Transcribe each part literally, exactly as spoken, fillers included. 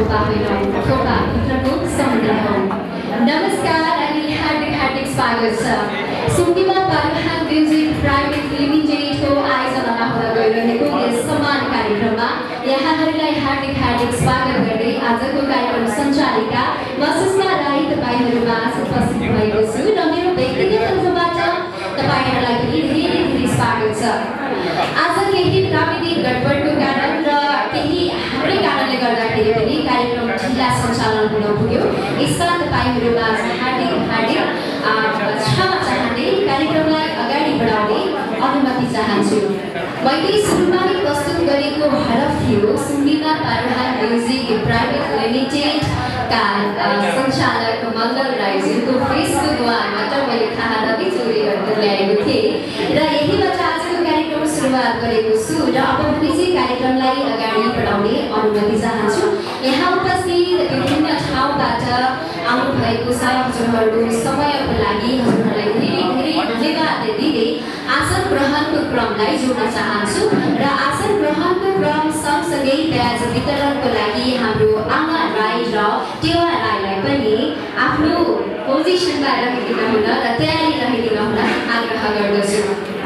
थोपा होइन थोपा भित्रको समुद्र हो। नमस्कार अनि हार्दिक हार्दिक स्वागत छ। सुम्पिमा पारुहाङ म्युजिक प्राइभेट लिमिटेडको आयोजनामा हुन गइरहेको यस सम्मान कार्यक्रममा यहाँहरूलाई हार्दिक हार्दिक स्वागत गर्दै आजको कार्यक्रम सञ्चालिका म सुषमा राई तपाईँहरूमा उपस्थित भएको छु र मेरो व्यक्तिगत तर्फबाट तपाईँहरूलाई पनि धेरै धेरै स्वागत छ। आज केही प्राविधिक गडबडको कारण र केही हाम्रै कारणले गर्दाखेरि पनि कार्यक्रम ढिला सञ्चालन हुन पुग्यो। यसमा तपाईँहरूमा हार्दिक हार्दिक क्षमा चाहँदै कार्यक्रमलाई अगाडि बढाउने अनुमति चाहन्छु। मैले सुरुमा नै प्रस्तुत गरेको हरफ थियो सुम्पिमा पारुहाङ म्युजिक प्राइभेट लिमिटेडका सञ्चालक मङ्गल राईज्यूको फेसबुक वालबाट मैले थाहा नदिई चोरी गरेर ल्याएको थिएँ र यहीबाट आजको कार्यक्रम सुरुवात गरेको छु र अब भने चाहिँ कार्यक्रमलाई अगाडि बढाउने अनुमति चाहन्छु। यहाँ उपस्थित विभिन्न ठाउँबाट आउनुभएको छ हजुरहरूको समयको लागि हजुरहरूलाई धेरै धेरै धन्यवाद दिँदै आसन ग्रहणको क्रमलाई जोड्न चाहन्छु र आसन ग्रहणको क्रम सँगसँगै ब्याज वितरणको लागि हाम्रो आमा राई र टेवा राईलाई पनि आफ्नो पोजिसनमा राखिदिन हुन र तयारी राखिदिन हुन आग्रह गर्दछु।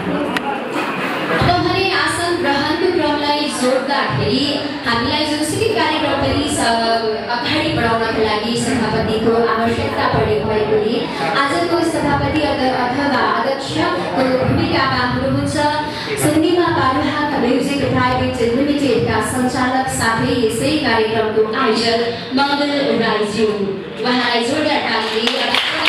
भने आसन ग्रहणको क्रमलाई जोड्दाखेरि हामीलाई जुनसुकै कार्यक्रम पनि अगाडि बढाउनको लागि सभापतिको आवश्यकता परेको भएकोले आजको सभापति अथवा अध्यक्षको भूमिकामा हुनुहुन्छ सुम्पिमा पारुहाङ म्युजिक प्राइभेट लिमिटेडका सञ्चालक साथै यसै कार्यक्रमको आयोजक मङ्गल राईज्यू। उहाँलाई जोरदार तालीले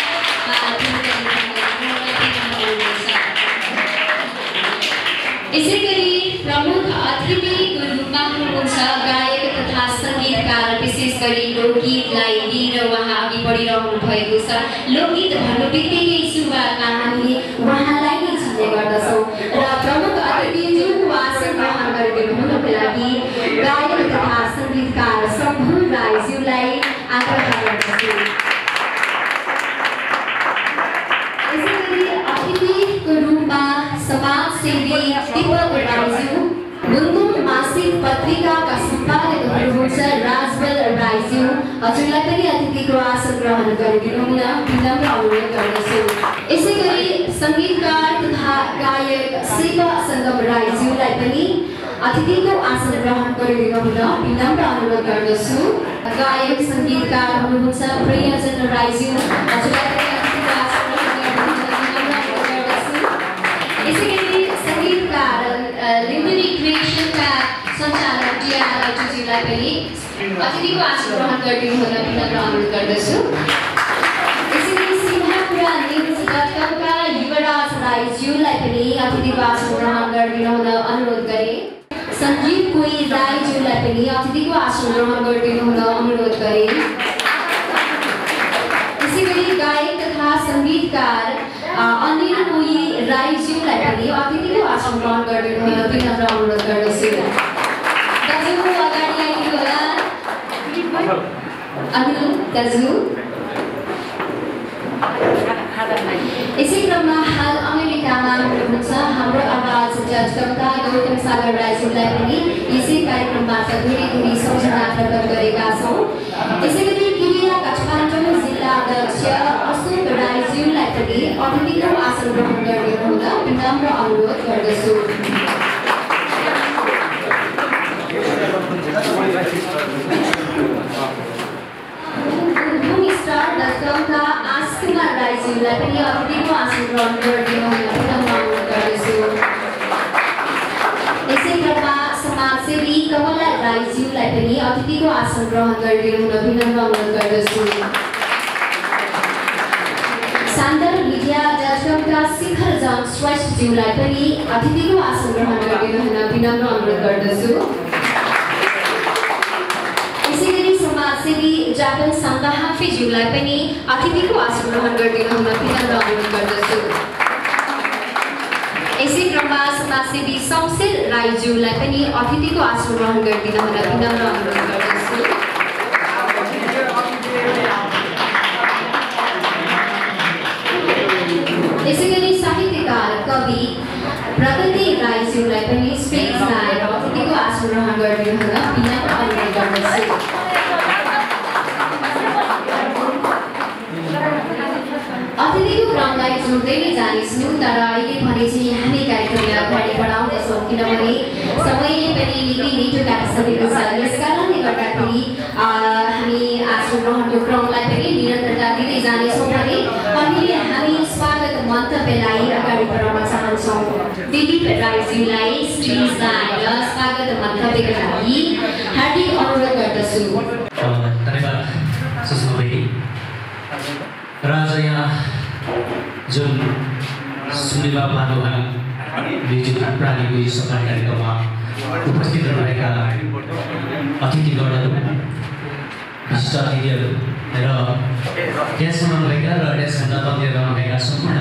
यसै गरी प्रमुख अतिथिको रूपमा हुनुहुन्छ गायक तथा सङ्गीतकार विशेष गरी लोकगीतलाई लिएर उहाँ अघि बढिरहनु भएको छ। लोकगीत भन्नु बित्तिकै सुरुवातमा हामीले उहाँलाई नै चिन्ने गर्दछौँ र प्रमुख अतिथिज्यूको आसन ग्रहण गरिदिनु हुनको लागि गायक तथा सङ्गीतकार शम्भु राईज्यूलाई आग्रह गर्दछु। यसै गरी अतिथिको रूपमा समाजसेवी दीपक राईज्यू, गुनगुन मासिक पत्रिकाका सम्पादक हुनुहुन्छ राजबल राईज्यू, हजुरलाई पनि अतिथिको आसन ग्रहण गरिदिनु हुन विनम्र अनुरोध गर्दछु। यसै गरी सङ्गीतकार तथा गायक शिव सङ्गम राईज्यूलाई पनि अतिथिको आसन ग्रहण गरिदिनु हुन विनम्र अनुरोध गर्दछु। गायक सङ्गीतकार हुनुहुन्छ प्रियजन राईज्यू, हजुरलाई पनि अतिथिको आसन यसै गरी सङ्गीतकार लिम्बुनी क्रिएसनका सञ्चालक टिया राईज्यूलाई पनि अतिथिको आसन ग्रहण गरिदिनु हुन विनम्र अनुरोध गर्दछु। यसै गरी सिंहपुरा न्युज डट कमका युवराज राईज्यूलाई पनि अतिथिको आसन ग्रहण गरिदिनु हुन अनुरोध गरे। सञ्जीव कोही राईज्यूलाई पनि अतिथिको आसन ग्रहण गरिदिनु हुन अनुरोध गरे। यसै गरी गायक तथा सङ्गीतकार अनिल कोही राईज्यूलाई पनि अतिथिको आसन ग्रहण गरिदिनु हुन विनम्र अनुरोध गर्दछु। दाजुको अगाडि आइदिनु होला अनिल दाजु। यसै क्रममा हाल अमेरिकामा हुनुहुन्छ हाम्रो आवाज जजकर्ता गौतम सागर राईज्यूलाई पनि यसै कार्यक्रमबाट धेरै धेरै सम्झना प्रकट गरेका छौँ। यसै गरी किरिया काठमाडौँ जिल्ला अध्यक्ष अशोक राईज्यूलाई पनि अतिथिको आसन ग्रहण गरिदिनु हुन विनम्र अनुरोध गर्दछु। स्टार डट कमका आशकुमार राईज्यूलाई पनि अतिथिको आसन ग्रहण गरिदिनु हुन विनम्र अनुरोध गर्दछु। यसै क्रममा समाजसेवी कमला राईज्यूलाई पनि अतिथिको आसन ग्रहण गरिदिनु हुन विनम्र अनुरोध गर्दछु। सान्दर मिडिया जजकमका शिखर जन श्रेष्ठज्यूलाई पनि अतिथिको आसन ग्रहण गरिदिनु हुन विनम्र अनुरोध गर्दछु। यसै गरी समाजसेवी जागन सङ्घहाफीज्यूलाई पनि अतिथिको आसन ग्रहण गरिदिनु हुन विनम्र अनुरोध गर्दछु। यसै क्रममा समाजसेवी शमशेर राईज्यूलाई पनि अतिथिको आसन ग्रहण गरिदिनु हुन विनम्र अनुरोध गर्दछु। यसै गरी साहित्यकार कवि प्रगति राईज्यूलाई पनि स्टेजमा आएर अतिथिको आसन ग्रहण गरिदिनु हुन विनम्र अनुरोध गर्दछु। कार्यक्रमलाई जोड्दै नै जानेछौँ तर अहिले भने चाहिँ हामी कार्यक्रमलाई अगाडि बढाउँदैछौँ किनभने समय पनि निकै निटो काटिसकेको छ यस कारणले गर्दाखेरि हामी आज रहनको क्रमलाई पनि निरन्तरता दिँदै जानेछौँ भने अहिले हामी स्वागत मन्तव्यलाई अगाडि बढाउन चाहन्छौँ दिलीप राईज्यूलाई स्टेजमा आएर स्वागत मन्तव्यका लागि हार्दिक अनुरोध गर्दछु। धन्यवाद सुषमा बहिनी र आज यहाँ जुन सुनिवा पादुहाङ म्युजिक प्रालीको यो सफल कार्यक्रममा उपस्थित रहेका अतिथिगणहरू विशिष्ट अतिथिहरू र त्यसमा रहेका र त्यसभन्दा तथ्य रहनुभएका सम्पूर्ण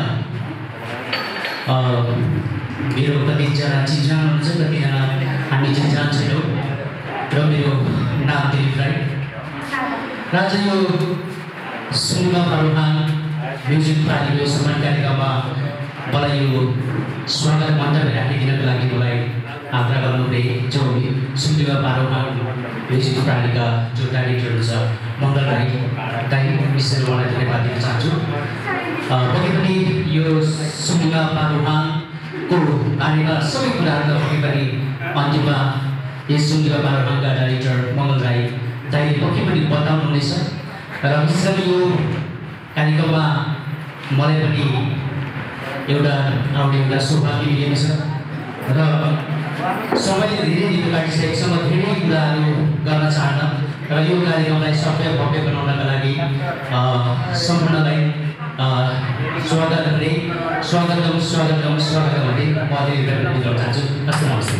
मेरो कतिजना चिन्जान हुन्छ कतिजना हामी चिन्जान छैनौँ र मेरो नाम दिलीप राई र आज यो सुनिवा पादुहाङ म्युजिक प्रालीको सम्मान कार्यक्रममा मलाई यो स्वागत मन्तव्य राखिदिनको लागि मलाई आग्रह गर्नुहुने जो सुनिवा पादुहाङ म्युजिक प्रालीका जो डाइरेक्टर छ मङ्गल राई दाइ विशेष उहाँलाई धन्यवाद दिन चाहन्छु। पक्कै पनि यो सुनिवा पादुहाङको बारेमा सबै कुराहरू पक्कै पनि अन्तिममा यस सुनिवा पादुहाङका डाइरेक्टर मङ्गल राई दाइले पक्कै पनि बताउनुहुनेछ र विशेष गरी यो कार्यक्रममा मलाई पनि एउटा आउने एउटा सौभाग्य मिलेको छ र समयले धेरै दिन काटिसकेको छ म धेरै कुराहरू गर्न चाहन्न र यो कार्यक्रमलाई सफल भव्य बनाउनका लागि सम्पूर्णलाई स्वागत गर्ने स्वागतम स्वागतम स्वागत गर्ने म धेरै गर्न चाहन्छु। हस् नमस्ते।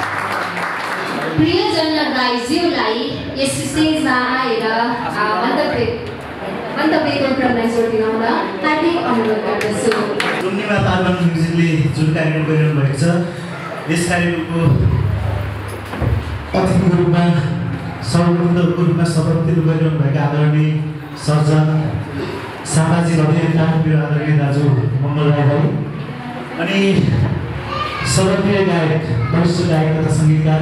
प्रियजन राईज्यूलाई यस स्टेजमा आएर मन्तव्य मन्तव्यको क्रमलाई जोडिदिन हुन हार्दिक अनुरोध गर्दछु। सुनिवा पादुहाङ म्युजिकले जुन कार्यक्रम गरिरहनु भएको छ यस कार्यक्रमको अतिथिको रूपमा सर्वप्रथमको रूपमा सभापतित्व गरिरहनु भएका आदरणीय सर्जन सामाजिक अभियन्ता मेरो आदरणीय दाजु मङ्गल राई अनि सर्वप्रिय गायक वरिष्ठ गायक तथा सङ्गीतकार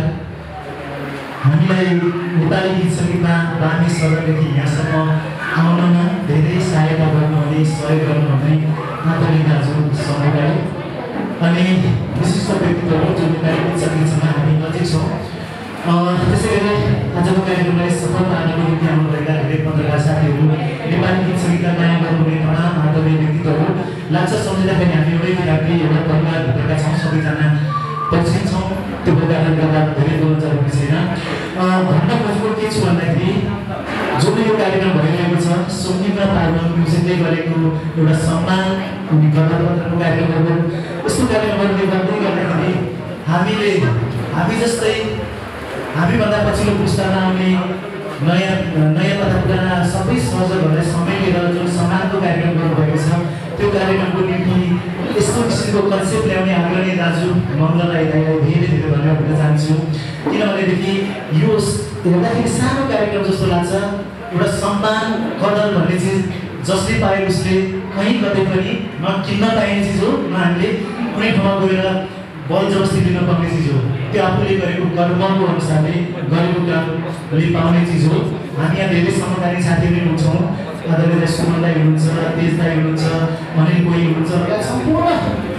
हामीलाई नेपाली गीत सङ्गीतमा बानी सर्वदेखि यहाँसम्म आउनमा धेरै सहायता गर्नुहुने सहयोग गर्नुहुने आदरणीय दाजु समुदाय अनि विशिष्ट व्यक्तित्वहरू जो नेपाली गीत सङ्गीतसँग हामी नजिक छौँ। त्यसै गरी आजको कार्यक्रमलाई सफल पार्नको निम्ति आउनुभएका धेरै पत्रकार साथीहरू नेपाली गीत सङ्गीतका माया गर्नुहुने तमाम आदरणीय व्यक्तित्वहरू लाग्छ सम्झिँदाखेरि हामी एउटै फ्यामिली एउटा परिवारभित्रका छौँ सबैजना परिचित छौँ त्यो कारणले गर्दा धेरै बोल्न जरुरी छैन। भन्न खोजेको के छु भन्दाखेरि जुन यो कार्यक्रम भइरहेको छ सुनिवा पादुहाङ म्युजिकले गरेको एउटा सम्मान अनि गणतन्त्रको कार्यक्रम हो यस्तो कार्यक्रमहरूले गर्दै गर्दाखेरि हामीले हामी जस्तै हामीभन्दा पछिल्लो पुस्तामा आउने नयाँ नयाँ तथा पुराना सबै सर्जकहरूलाई समेटेर जुन सम्मानको कार्यक्रम गर्नुभएको छ त्यो कार्यक्रमको निम्ति यस्तो किसिमको कन्सेप्ट ल्याउने आदरणीय दाजु मङ्गल राई दाइलाई धेरै धेरै धन्यवाद दिन चाहन्छु। किनभनेदेखि यो हेर्दाखेरि सानो कार्यक्रम जस्तो लाग्छ एउटा सम्मान कदर भन्ने चिज जसले पाए उसले कहीँ कतै पनि न किन्न पाइने चिज हो न हामीले कुनै ठाउँमा गएर बल जबस्ती दिन पर्ने चिज हो त्यो आफूले गरेको कर्मको अनुसारले गरेको कामले पाउने चिज हो। हामी यहाँ धेरै समकालीन साथीहरू हुन्छौँ आदरणीय सुमन दाइ हुनुहुन्छ तेज दाइ हुनुहुन्छ अनिल कोही हुनुहुन्छ सम्पूर्ण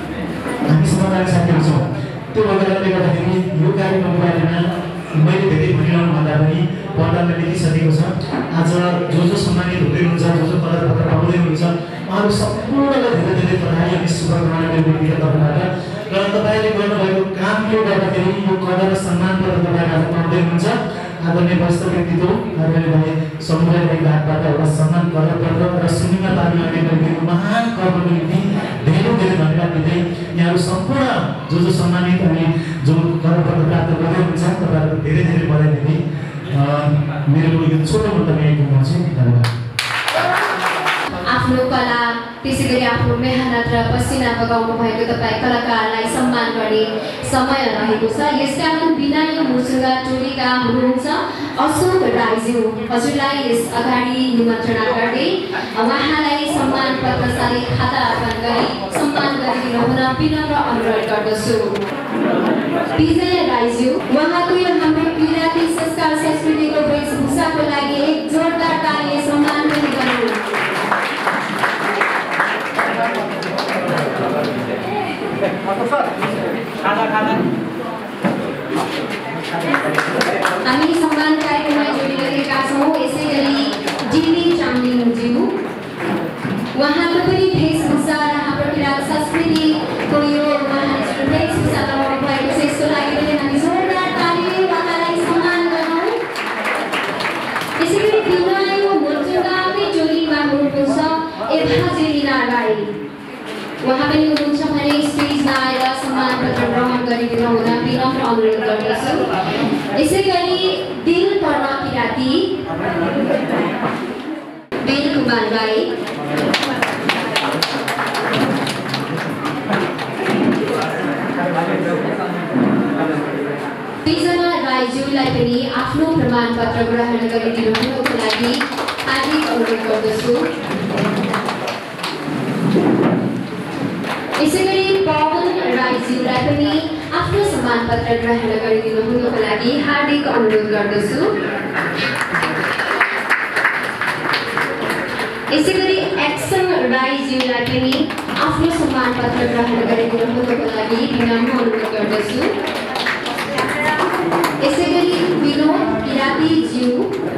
हामी समकालीन साथीहरू छौँ। त्यो कारणले गर्दाखेरि यो कार्यक्रमको बारेमा मैले धेरै भनिरहनु भन्दा पनि पर्दामा लेखिसकेको छ। आज जो जो सम्मानित हुँदै हुनुहुन्छ जो जो पदक पत्र पाउँदै हुनुहुन्छ उहाँहरू सम्पूर्णलाई धेरै धेरै बधाई अनि शुभकामना मेरो तर्फबाट र तपाईँले गर्नुभएको कामले गर्दाखेरि यो कदर र सम्मान पत्र तपाईँले आज पाउँदै हुनुहुन्छ। आदरणीय वरिष्ठ व्यक्तित्व आदरणीय भाइ समुदाय भाइको हातबाट एउटा सम्मान कदर पत्र र सुनिवा पादुहाङले गरेको महान कर्मको निम्ति धेरै धेरै धन्यवाद दिँदै यहाँहरू सम्पूर्ण जो जो सम्मानित अनि जो कदर पत्र प्राप्त गर्दै हुनुहुन्छ तपाईँहरूको धेरै धेरै बधाई दिँदै मेरो यो छोटो मन्तव्य यहीँ पुऱ्याउँछु। धन्यवाद। आफ्नो कला त्यसै गरी आफ्नो मेहनत र पसिना बगाउनु भएको तपाईँ कलाकारलाई सम्मान गर्ने समय रहेको छ। यसकारण बिना यो मुर्सुगा टोलीका हुनुहुन्छ अशोक राईज्यू हजुरलाई यस अगाडि निमन्त्रणा गर्दै उहाँलाई सम्मान पत्र साथै खाता अर्पण गरी सम्मान गरिदिनु हुन विनम्र अनुरोध गर्दछु। विजय राईज्यू उहाँको यो हाम्रो किराँती संस्कार संस्कृतिको वेशभूषाको लागि एक जोरदार तालीले सम्मान पनि गर्नु। उहाँको पनि वेशभूषा र हाम्रो किराँत संस्कृतिको यो उहाँले जुन वेशभूषा लगाउनु भएको छ यसको लागि पनि हामी जोरदार तालीले उहाँलाई सम्मान गरौँ। यसै गरी बिनायो मोर्चुगाकै टोलीमा हुनुहुन्छ एभाजेलिना राई। उहाँ पनि हुनुहुन्छ भने स्टेजमा आएर सम्मान पत्र ग्रहण गरिदिनु हुन विनम्र अनुरोध गर्दछु। यसै गरी दिल पर्न किराँती बेल कुमार राई, दुईजना राईज्यूलाई पनि आफ्नो प्रमाणपत्र ग्रहण गरिदिनु हुनको लागि हार्दिक अनुरोध गर्दछु। यसै गरी पवन राईज्यूलाई पनि आफ्नो सम्मानपत्र ग्रहण गरिदिनु हुनको लागि हार्दिक अनुरोध गर्दछु। यसै गरी एक्सन राईज्यूलाई पनि आफ्नो सम्मानपत्र ग्रहण गरिदिनु हुनको लागि विनम्र अनुरोध गर्दछु। यसै गरी विनोद किराँतीज्यू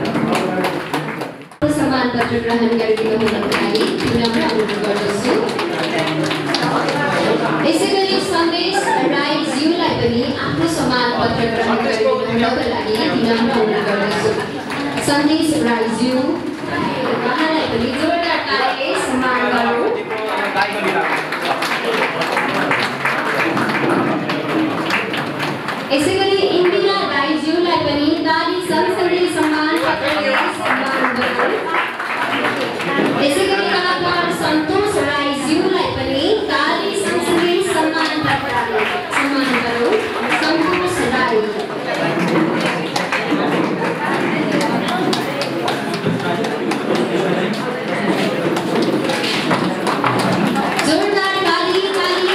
सम्मानपत्र ग्रहण गरिदिनु हुनको लागि विनम्र अनुरोध गर्दछु। यसै गरी सन्देश राईज्यूलाई पनि आफ्नो सम्मानपत्र ग्रहण गरिदिनु हुनको लागि विनम्र अनुरोध गर्दछु। सन्देश राईज्यू उहाँलाई पनि जोरदार तालीले सम्मान गरौँ। यसै गरी इन्दिरा राईज्यूलाई पनि ताली सँगसँगै सम्मानपत्रले सम्मान गरौँ। यसै गरी कलाकार सन्तोष राईज्यूलाई पनि ताली सँगसँगै सम्मान पत्रले सम्मान गरौँ। सन्तोष राई जोरदार ताली ताली।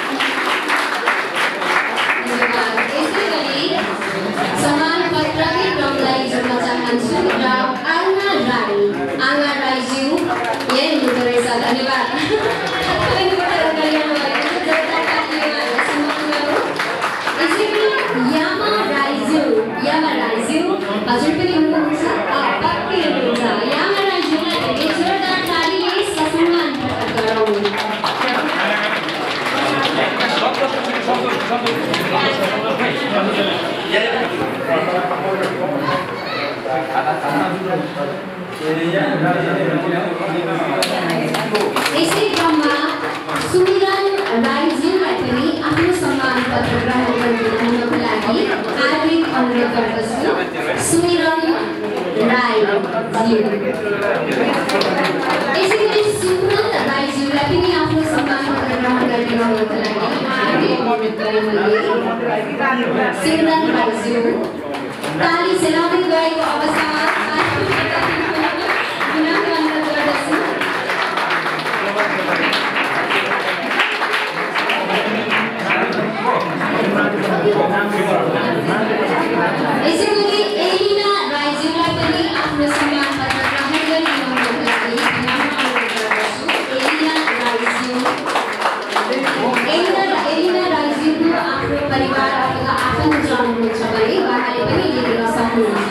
यसै गरी सम्मानपत्रकै क्रमलाई जोड्न चाहन्छु र आङ्गा राई आङ्गा राईज्यू यही हुनुहुँदो रहेछ। धन्यवाद। यसै गरी यामा राईज्यू यामा राईज्यू हजुर पनि हुनुहुन्छ पक्कै हुनुहुन्छ। यामा राईज्यूलाई पनि जोरदार तालीले सम्मान गरौँ। यसै क्रममा सुमिरन राईज्यूलाई पनि आफ्नो सम्मानपत्र ग्रहण गरिदिनु हुनको लागि हार्दिक अनुरोध गर्दछु। सुमिरन राईज्यू। यसै गरी सुमन राईज्यूलाई पनि आफ्नो सम्मानपत्र ग्रहण गरिदिनु हुनको लागि हार्दिक अनुरोध गरेँ मैले। सुमन राईज्यू ताली सेलाउँदै गएको अवस्थामा विनम्र अनुरोध गर्दछु। यसै गरी एलिना राईज्यूलाई पनि आफ्नो सम्मानपत्र ग्रहण गरिदिनु हुनको लागि विनम्र अनुरोध गर्दछु। एलिना राईज्यू एलिना एलिना राईज्यूको आफ्नो परिवार अथवा आफन्त हुनुहुन्छ भने उहाँले पनि लिन सक्नुहुन्छ।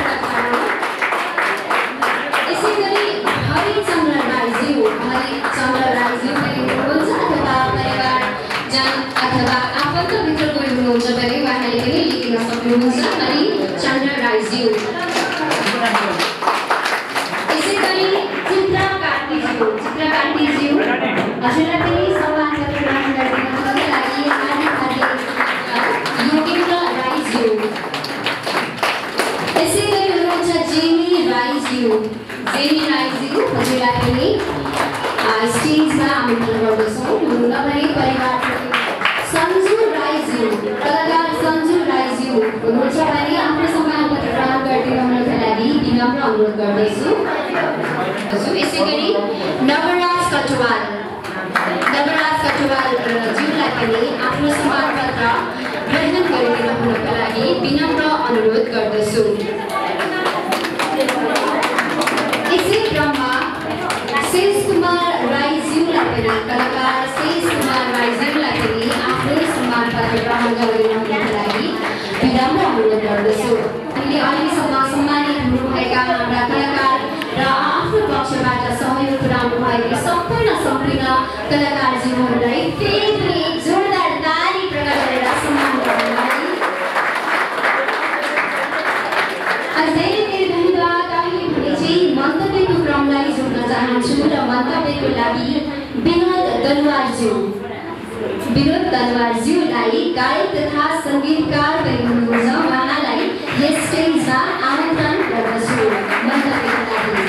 यसै गरी हरिचन्द्र राईज्यू हरिचन्द्र राईज्यू पनि हुनुहुन्छ अथवा परिवार जन अथवा आफन्तभित्र कोही हुनुहुन्छ भने उहाँले पनि लिन सक्नुहुन्छ। हरिचन्द्र राईज्यू। यसै गरी चित्र कार्कीज्यू चित्र कार्कीज्यू हजुरलाई पनि सम्मानपत्र ग्रहण गरिदिनुको लागि हार्दिक हार्दिक। योगेन्द्र राईज्यू। यसै गरी हुनुहुन्छ जेमी राईज्यू जेमी राईज्यू हजुरलाई पनि स्टेजमा आमन्त्रण गर्दछौँ। हुनुहुन्न भने परिवार सन्जु राईज्यू कलाकार सन्जु राईज्यू हुनुहुन्छ भने आफ्नो सम्मानपत्र ग्रहण गरिदिनु हुनको लागि विनम्र अनुरोध गर्दछु। यसै गरी नवराज कटवाल नवराज कटवाल ज्यूलाई पनि आफ्नो सम्मानपत्र ग्रहण गरिदिनु हुनको लागि विनम्र अनुरोध गर्दछु। यसै क्रममा शेष कुमार राईज्यूलाई पनि कलाकार शेष कुमार राईज्यूलाई पनि आफ्नो सम्मानपत्र ग्रहण गरिदिनु हुनको लागि विनम्र अनुरोध गर्दछु। हामीले अहिलेसम्म सम्मानित हुनुभएका हाम्रा कलाकार र आफ्नो पक्षबाट सहयोग पुर्याउनु भएको सम्पूर्ण सम्पूर्ण कलाकारज्यूहरूलाई फेरि पनि एक जोरदार ताली प्रकट गरेर सम्मान गर्नलाई अझै धेरै धन्यवाद। अहिले भने चाहिँ मन्तव्यको क्रमलाई जोड्न चाहन्छु र मन्तव्यको लागि विनोद दलवारज्यू विनोद दलवारज्यूलाई गायक तथा सङ्गीतकार पनि हुनुहुन्छ, उहाँलाई यस स्टेजमा आमन्त्रण गर्दछु मन्तव्यको लागि।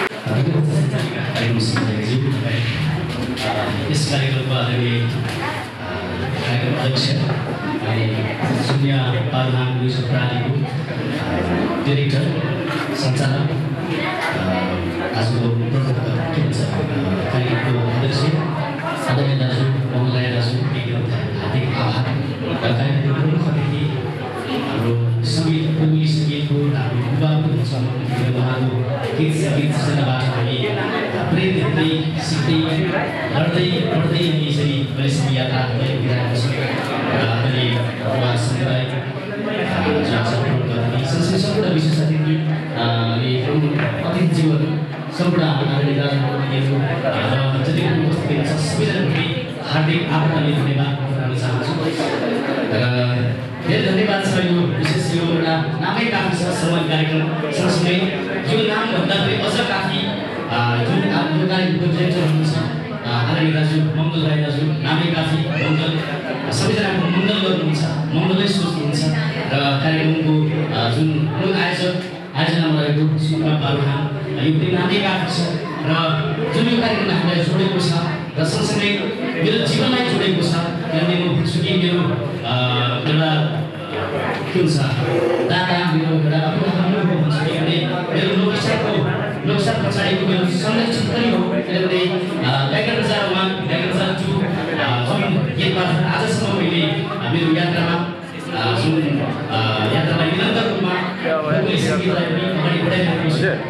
यस कार्यक्रमको आदरणीय कार्यक्रम अध्यक्ष शून्य पालनाम दुई प्रणालीको डिरेक्टर सञ्चालक आजको प्रमुख के भन्छ कार्यक्रमको अध्यक्ष आदरणीय दाजु मङ्गलराय दाजु एकदम हार्दिक आभार र कार्यक्रमको प्रमुख अतिथि हाम्रो सङ्गीत पूर्वी सङ्गीतको हाम्रो युवाको हुन्छ उहाँको गीत सङ्गीत सृजनाबाट हामी प्रेरित हुँदै सिक्दै लड्दै बढ्दै अनि यसरी अहिलेसम्म यात्रा गरिरहेको छ र आदरणीय युवा समुदाय सँगसँगै सम्पूर्ण विशेष अतिथि अनि अतिथि जीवन सम्पूर्ण आदरणीय दाजुभाइहरू र जति पनि उपस्थित हुनुहुन्छ सबैजनाप्रति हार्दिक आभार अनि धन्यवाद गर्न चाहन्छु र धेरै धन्यवाद छ। यो विशेष यो एउटा नामै काफी छ सम्मान कार्यक्रम सँगसँगै यो नामभन्दा पनि अझ काफी जुन यो कार्यक्रमको डिरेक्टर हुनुहुन्छ आदरणीय दाजु मङ्गल राई दाजु नामै काफी मङ्गल सबैजनाको मङ्गल गर्नुहुन्छ, मङ्गलै सोच्नुहुन्छ र कार्यक्रमको जुन मूल आयोजक आयोजनामा रहेको सुनमा पारुहाङ यो पनि नामै काफी छ र जुन यो कार्यक्रम हामीलाई जोडेको छ र सँगसँगै मेरो जीवनलाई जोडेको छ किनभने म भन्छु कि मेरो एउटा के हुन्छ दादा मेरो एउटा अभिभावक भन्छु किनभने मेरो लोकसारको लोकसार पछाडिको मेरो संरक्षक पनि हो किनभने व्याकरण बजार वान व्याकरण बजार टू जुन गीतबाट आजसम्म मैले मेरो यात्रामा जुन यात्रालाई निरन्तर रूपमा सङ्गीतलाई पनि अगाडि बढाइरहेको छु र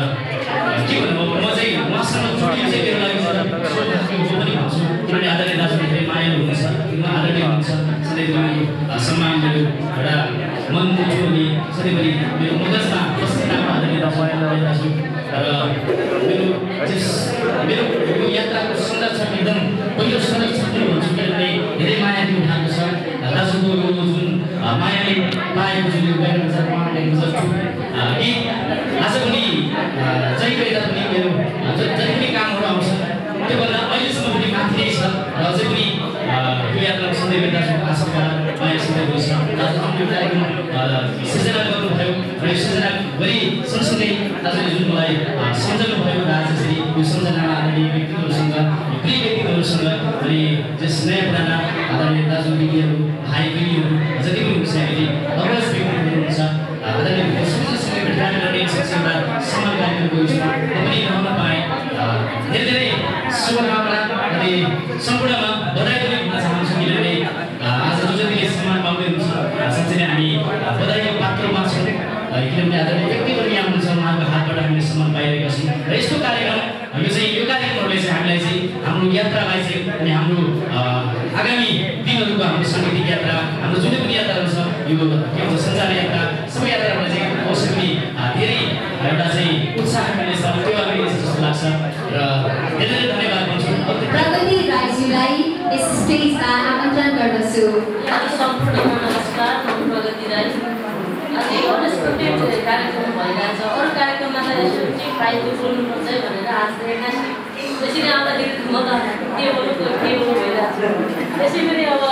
के भन्नु म चाहिँ उहाँसँग जोडियो चाहिँ मेरो लागि पनि भन्छु किनभने आदरणीय दाजु धेरै मायालु हुनुहुन्छ, आदरणीय हुनुहुन्छ, सधैँभरि सम्मान मेरो एउटा मन मुटु अनि सधैँभरि मेरो मगजमा बस्ने राम्रो आदरणीय दाजु र मेरो त्यस मेरो यो यात्राको संरक्षण एकदम पहिलो संरक्षण पनि भन्छु किनभने धेरै माया दिनु भएको छ दाजुको यो जुन मायाले पाएको जुन यो व्याकरण बजार उहाँले जस्तो गीत आज पनि जहिले बेला पनि मेरो जति पनि कामहरू आउँछ त्योभन्दा अहिलेसम्म पनि माथि नै छ र अझै पनि यो यात्रामा सधैँ दाजुको आशीर्वाद माया सधैँ छ। दाजु आफ्नो कार्यक्रम सृजना गर्नुभयो र यो सृजना गरी सँगसँगै दाजुले जुन मलाई सम्झाउनुभयो र आज चाहिँ यो सम्झनामा आदरणीय व्यक्तित्वहरूसँग प्रिय व्यक्तित्वहरूसँग अनि जस नयाँ पुराना आदरणीय दाजु दिदीहरू भाइ बहिनीहरू जति पनि हुन्छ हामीले अग्रज व्यक्तित्वहरू हुनुहुन्छ आदरणीय सबैसँग भेटघाट गर्ने एउटा सम्मान कार्यक्रमको उसमा पनि रहन पाएँ धेरै धेरै शुभकामना अनि सम्पूर्णमा बधाई पनि दिन चाहन्छु किनभने आज जो जतिले सम्मान पाउँदै हुनुहुन्छ साँच्चै नै हामी बधाईको पात्रमा छौँ किनभने आदरणीय व्यक्तिहरू यहाँ हुनुहुन्छ उहाँको हातबाट हामीले सम्मान पाइरहेका छौँ र यस्तो कार्यक्रम यो चाहिँ यो कार्यक्रमहरूले चाहिँ हामीलाई चाहिँ हाम्रो यात्रालाई चाहिँ अनि हाम्रो आगामी दिनहरूको हाम्रो साङ्गीतिक यात्रा हाम्रो जुनै पनि यात्राहरू छ यो के भन्छ सञ्चार यात्रा सबै यात्राहरूलाई चाहिँ अवश्य पनि धेरै एउटा चाहिँ उत्साह मिल्नेछ टेवा मिल्नेछ जस्तो लाग्छ र धेरै धेरै धन्यवाद दिन्छु। प्रगति राईज्यूलाई यस स्टेजमा आमन्त्रण गर्दछु। सम्पूर्णमा नमस्कार, म प्रगति राई। आज यो अनएक्सपेक्टेड कार्यक्रम भइरहेछ, अरू कार्यक्रममा त यसो चाहिँ पाइएको बोल्नुपर्छ भनेर आज एक्कासी त्यसरी आउँदाखेरि म त के बोल्नु के बोल्नु भइरहेको छु। त्यसै पनि अब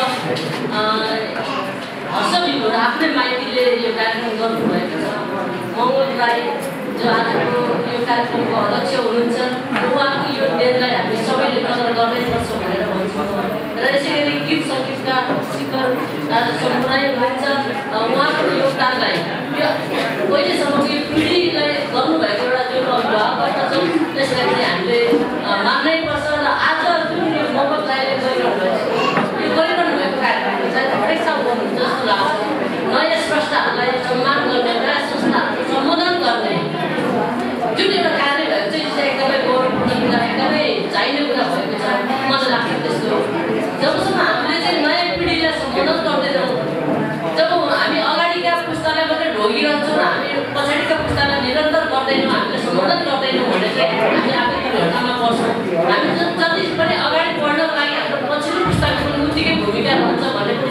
हर्षभिलो आफ्नै माइतीले यो कार्यक्रम गर्नुभएको छ। मङ्गल राई जो आजको यो कार्यक्रमको अध्यक्ष हुनुहुन्छ उहाँको यो देशलाई हामी सबैले कदर गर्नै पर्छौँ भनेर भन्छौँ र यसै गरी गीत सङ्गीतका शिखर दाजु समुदाय हुनुहुन्छ उहाँको योगदानलाई यो पहिलेसम्मको यो पिँढीलाई गर्नुभएको एउटा जुन अभिभावक छ त्यसलाई चाहिँ हामीले मान्नै पर्छ र आज जुन यो मङ्गल राईले गरिरहनु भएको यो गरिरहनु भएको कार्यक्रमले चाहिँ हरेक ठाउँ गर्नुहुन्छ जस्तो लाग्छ। नयाँ स्रष्टाहरूलाई सम्मान गर्ने नयाँ संस्थाहरूको सम्बोधन गर्ने जुन एउटा कार्य भएको छ यो चाहिँ एकदमै गौरवपूर्ण कुरा एकदमै चाहिने कुरा भएको छ। मलाई लाग्छ त्यस्तो जबसम्म हामीले चाहिँ नयाँ पिँढीलाई सम्बोधन गर्दैनौँ जब हामी अगाडिका पुस्तालाई मात्रै ढोगिरहन्छौँ र हामी पछाडिका पुस्तालाई निरन्तर गर्दैनौँ हामीले सम्बोधन गर्दैनौँ भने चाहिँ हामी आफै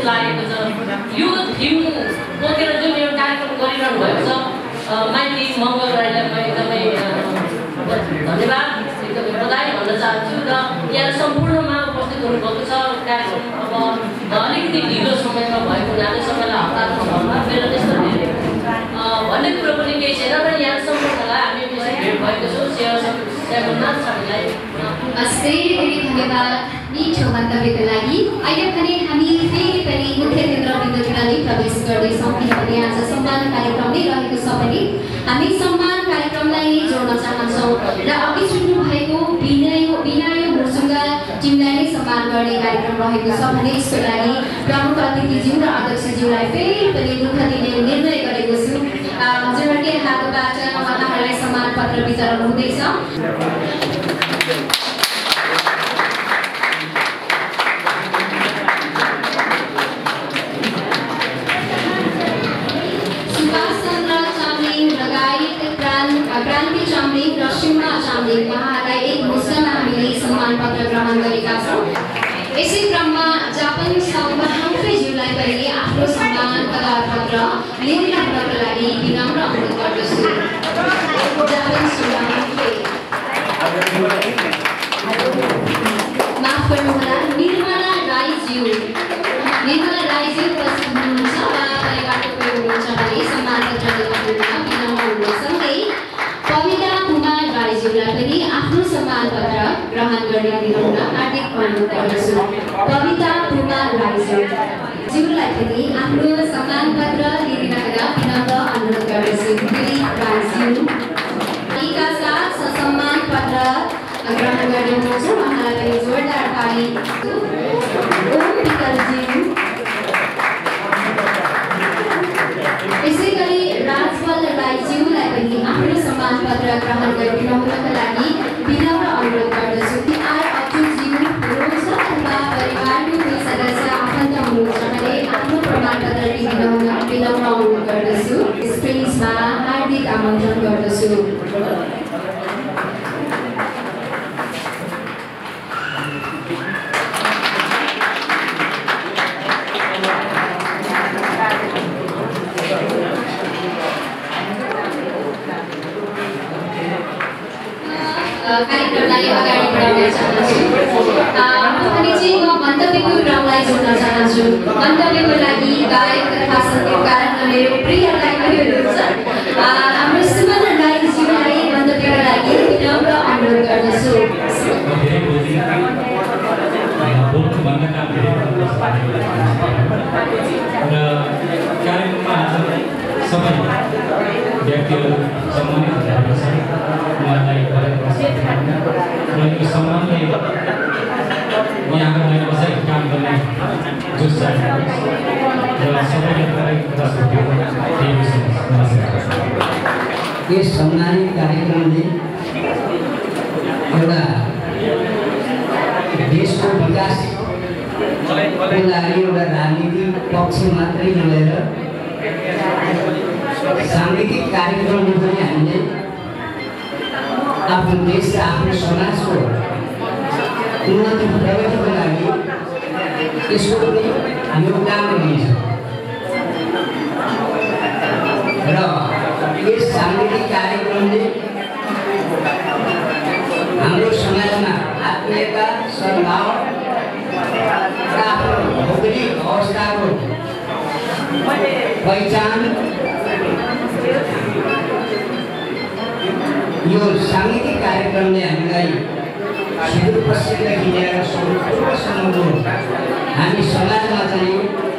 लागेको छ। यो थिम बोकेर जुन यो कार्यक्रम गरिरहनु भएको छ माइती मङ्गल राईलाई म एकदमै धन्यवाद एकदमै बधाई भन्न चाहन्छु र यहाँ सम्पूर्णमा उपस्थित हुनुभएको छ। कार्यक्रम अब अलिकति ढिलो समयमा भएको हुनाले सबैलाई हतारमा भन्दा मेरो त्यस्तो धेरै भन्ने कुरो पनि केही छैन र यहाँ सम्पूर्णलाई हामी भेट भएको छौँ। सेवानाथ हामीलाई धेरै धेरै धन्यवाद मिठो मन्तव्यको लागि। अहिले भने हामी फेरि पनि मुख्य केन्द्रबिन्दुतिर नै प्रवेश गर्दैछौँ किनभने आज सम्मान कार्यक्रम नै रहेको छ भने हामी सम्मान कार्यक्रमलाई जोड्न चाहन्छौँ र अघि सुन्नु भएको विनय विनय मुर्सुङ्गा टिमलाई नै सम्मान गर्ने कार्यक्रम रहेको छ भने यसको लागि प्रमुख अतिथिज्यू र अध्यक्षज्यूलाई फेरि पनि दुःख दिने निर्णय गरेको छु। हजुरहरूकै हातबाट उहाँहरूलाई सम्मान पत्र वितरण हुँदैछ। क्रान्ति चामलिङ र सिंह चामलिङ उहाँलाई एक मुद्दामा हामीले सम्मान पत्र ग्रहण गरेका छौँ। यसै क्रममा जापान साउमा हाम्फेज्यूलाई पनि आफ्नो सम्मान पत्र लिएर राख्नको लागि विनम्र अनुरोध गर्दछु। जापान साउमा हाम्फे माफ गर्नुहोला निर्मला राईज्यू निर्मला राईज्यू उपस्थित हुनुहुन्छ वा बाहिरबाट कोही हुनुहुन्छ भने सम्मान पत्र दिनुहुन विनम्र हुनुसँगै कविता कुमार राईज्यूलाई पनि आफ्नो सम्मान पत्र ग्रहण गर्ने दिनुहुन हार्दिक अनुरोध गर्दछु। कविता कुमार राईज्यूलाई पनि आफ्नो सम्मान पत्र लिइराखेर विनम्र अनुरोध गर्दछु। राईज्यूका साथ सम्मान पत्र ग्रहण गर्ने हुनुहुन्छ उहाँलाई पनि जोरदार ताली। ओम विकलज्यू यसै गरी राजवल राईज्यूलाई पनि आफ्नो सम्मान पत्र ग्रहण गरिदिनुहुनका लागि विनम्र अनुरोध गर्दछु। आर अच्युतज्यू हुनुहुन्छ अथवा परिवारको कोही सदस्य आफन्त हुनुहुन्छ भने आफ्नो प्रमाणपत्र लिइदिनुहुन विनम्र अनुरोध गर्दछु। स्पेसमा हार्दिक आमन्त्रण गर्दछु। कार्यक्रमलाई अगाडि बढाउन चाहन्छु। भने चाहिँ म मन्तव्यको क्रमलाई जोड्न चाहन्छु। मन्तव्यको लागि गायक तथा सङ्गीतकार मेरो प्रिय गायकहरू हुनुहुन्छ हाम्रो सुमन राईज्यूलाई मन्तव्यको लागि विनम्र अनुरोध गर्दछु। कार्यक्रममा आज सबै व्यक्तिहरू सम्मानित भएको छ। उहाँलाई र यो सम्मानले यहाँको मैले बसाइ काम गर्ने जोस र सबैले यस सम्मानित कार्यक्रमले एउटा देशको विकासको लागि एउटा राजनीतिक पक्ष मात्रै नभएर साङ्गीतिक कार्यक्रमले पनि हामीले आफ्नो देश र आफ्नो समाजको उन्नति प्रगतिको लागि यसको पनि योगदान दिन्छ र यस साङ्गीतिक कार्यक्रमले हाम्रो समाजमा आत्मीयता सद्भाव र आफ्नो भौगोलिक अवस्थाको पहिचान यो साङ्गीतिक कार्यक्रमले हामीलाई सुदूरपश्चिमदेखि लिएर पूर्वसम्मको हामी समाजमा चाहिँ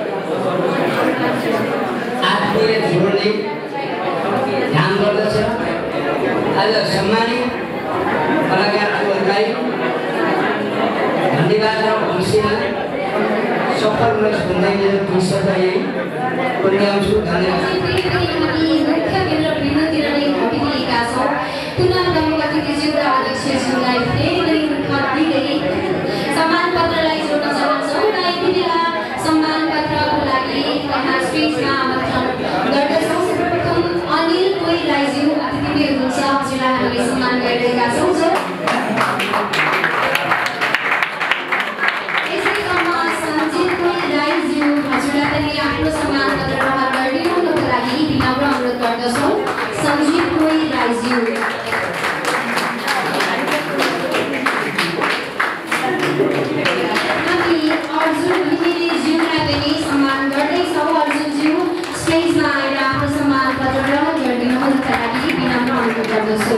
आत्मीय जोड्ने काम गर्दछ। आज सम्मानित कलाकारहरूलाई धन्यवाद र खुसीमा सफल रहोस् भन्दै मेरो दुई शब्द यही पुर्याउँछु। धन्यवाद। पुनः प्रमुख अतिथिज्यू र अध्यक्षज्यूलाई फेरि पनि दुःख दिँदै सम्मान पत्रलाई जोड्न चाहन्छौँ र यति बेला सम्मान पत्रको लागि यहाँ स्टेजमा आमन्त्रण गर्दछौँ। सर्वप्रथम अनिल कोही राईज्यू अतिथि हुनुहुन्छ हजुरलाई हामीले सम्मान गरिरहेका छौँ। यसै क्रममा सञ्जित कोही राईज्यू हजुर हामी अर्जुन घिमिरेज्यूलाई पनि सम्मान गर्दैछौँ। अर्जुनज्यू स्टेजमा आएर आफ्नो सम्मान पत्र ग्रहण गरिदिनुहुनका लागि विनम्र अनुरोध गर्दछु।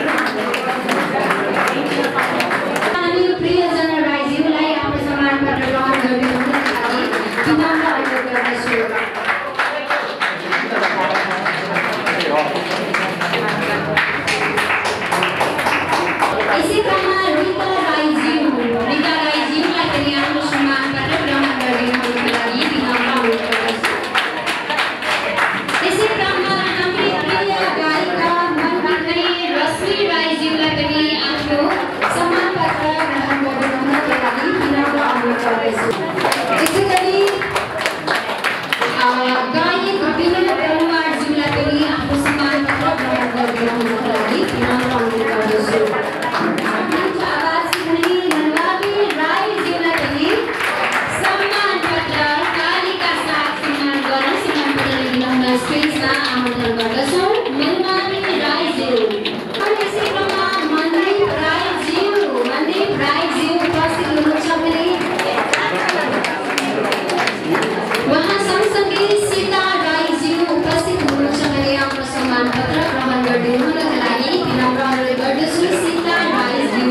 हामी प्रियजना राईज्यूलाई आफ्नो सम्मान पत्र ग्रहण गरिदिनुहुनका लागि विनम्र अनुरोध गर्दछु। यसै क्रममा रिता राईज्यू रिता राईज्यूलाई पनि आफ्नो सम्मान पत्र ग्रहण गरिदिनुहुनका लागि विनम्र अनुरोध गर्दछु। यसै क्रममा हाम्री प्रिय गायिका मनबिग्ने रश्मि राईज्यूलाई पनि आफ्नो सम्मान पत्र ग्रहण गरिदिनुहुनका लागि विनम्र अनुरोध गर्दछु। यसै गरी गायक विनोद दलवारज्यूलाई पनि आफ्नो सम्मान पत्र ग्रहण गरिदिनुहुनका लागि विनम्र अनुरोध गर्दछु। स्टेजमा आमन्त्रण गर्दछौँ। मनमानी राईज्यू यसै क्रममा मनदीप राईज्यू मनदीप राईज्यू उपस्थित हुनुहुन्छ भने उहाँ सँगसँगै सीता राईज्यू उपस्थित हुनुहुन्छ भने आफ्नो सम्मान पत्र ग्रहण गरिदिनुहुनका लागि विनम्र अनुरोध गर्दछु। सीता राईज्यू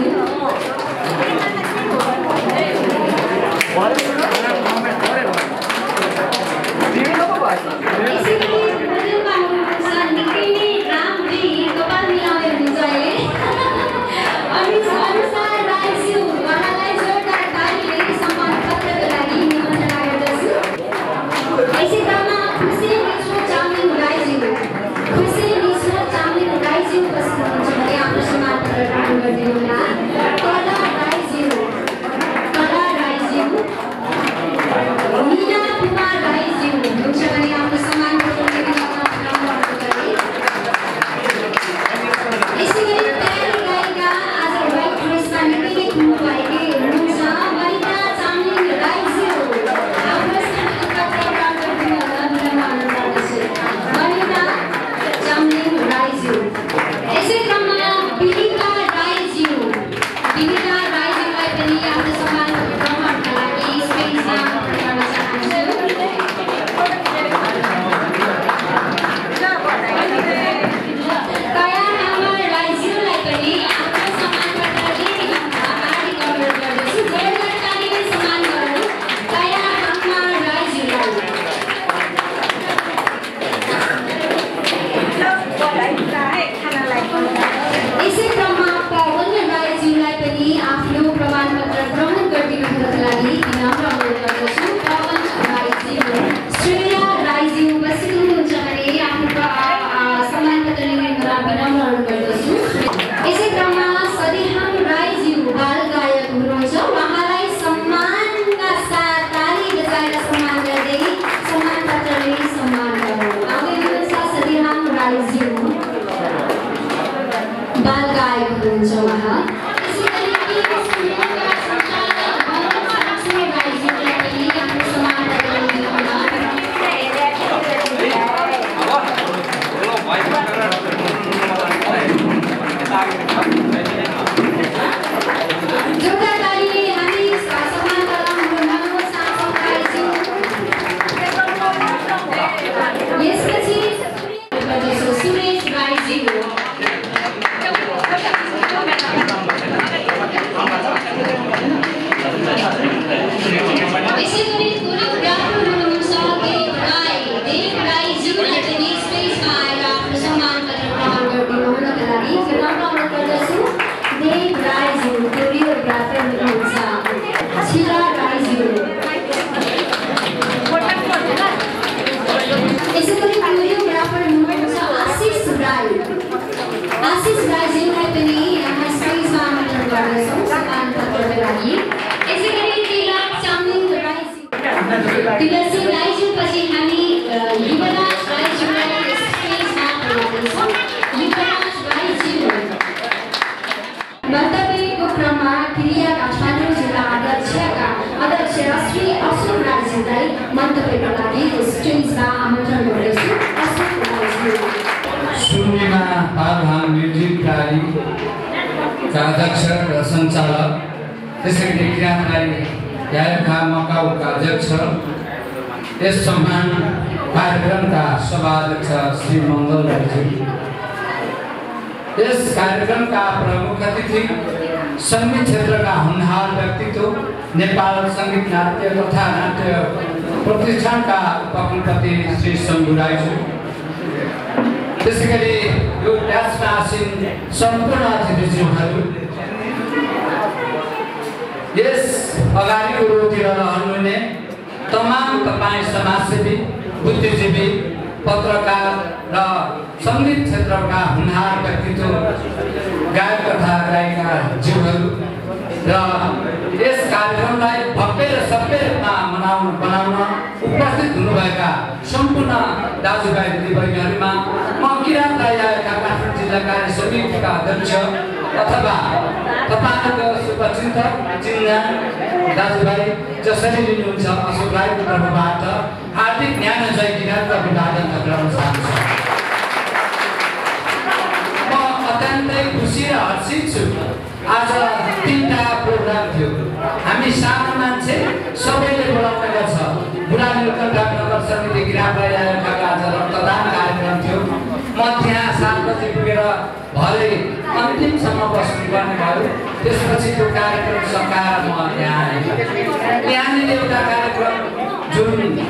अध्यक्ष र सञ्चालक त्यसै गरी किराँतलाई यायखा मकाउका अध्यक्ष यस सम्मान कार्यक्रमका सभाध्यक्ष श्री मङ्गल राईजी, यस कार्यक्रमका प्रमुख अतिथि सङ्गीत क्षेत्रका हुनहार व्यक्तित्व नेपाल सङ्गीत नाट्य तथा नाट्य प्रतिष्ठानका उपकुलपति श्री शम्भु राईजी, त्यसै गरी यो ट्याक्समा आसीन सम्पूर्ण अतिथिज्यूहरू, यस अगाडिको रोतिर रहनुहुने तमाम तपाईँ समाजसेवी, बुद्धिजीवी, पत्रकार र सङ्गीत क्षेत्रका हुनहार व्यक्तित्व, गायक तथा गायिका जीवहरू र यस कार्यक्रमलाई भव्य र सभ्य रूपमा मनाउन बनाउन उपस्थित हुनुभएका सम्पूर्ण दाजुभाइ दिदीबहिनीहरूमा म किराँत राई यायखा काठमाडौँ जिल्ला कार्य समितिका अध्यक्ष अथवा तपाईँहरूको शुभचिन्तक चिन्जान दाजुभाइ जसरी लिनुहुन्छ अशोक राईको तर्फबाट हार्दिक न्याय जय किराँतका अभिवादन टक्राउन चाहन्छु। म अत्यन्तै खुसी र हर्षित छु। आज तीनटा प्रोग्राम थियो। हामी सानो मान्छे सबैले बोलाउने गर्छ। बुढा नीलकण्ठ नगर समिति किराँत राई यायखाको आज रक्तदान कार्यक्रम थियो। म त्यहाँ सात बजी पुगेर भरे अन्तिमसम्म बस्नुपर्ने भयो। त्यसपछि त्यो कार्यक्रम सकाएर म यहाँ आएँ। यहाँनिर एउटा कार्यक्रम जुन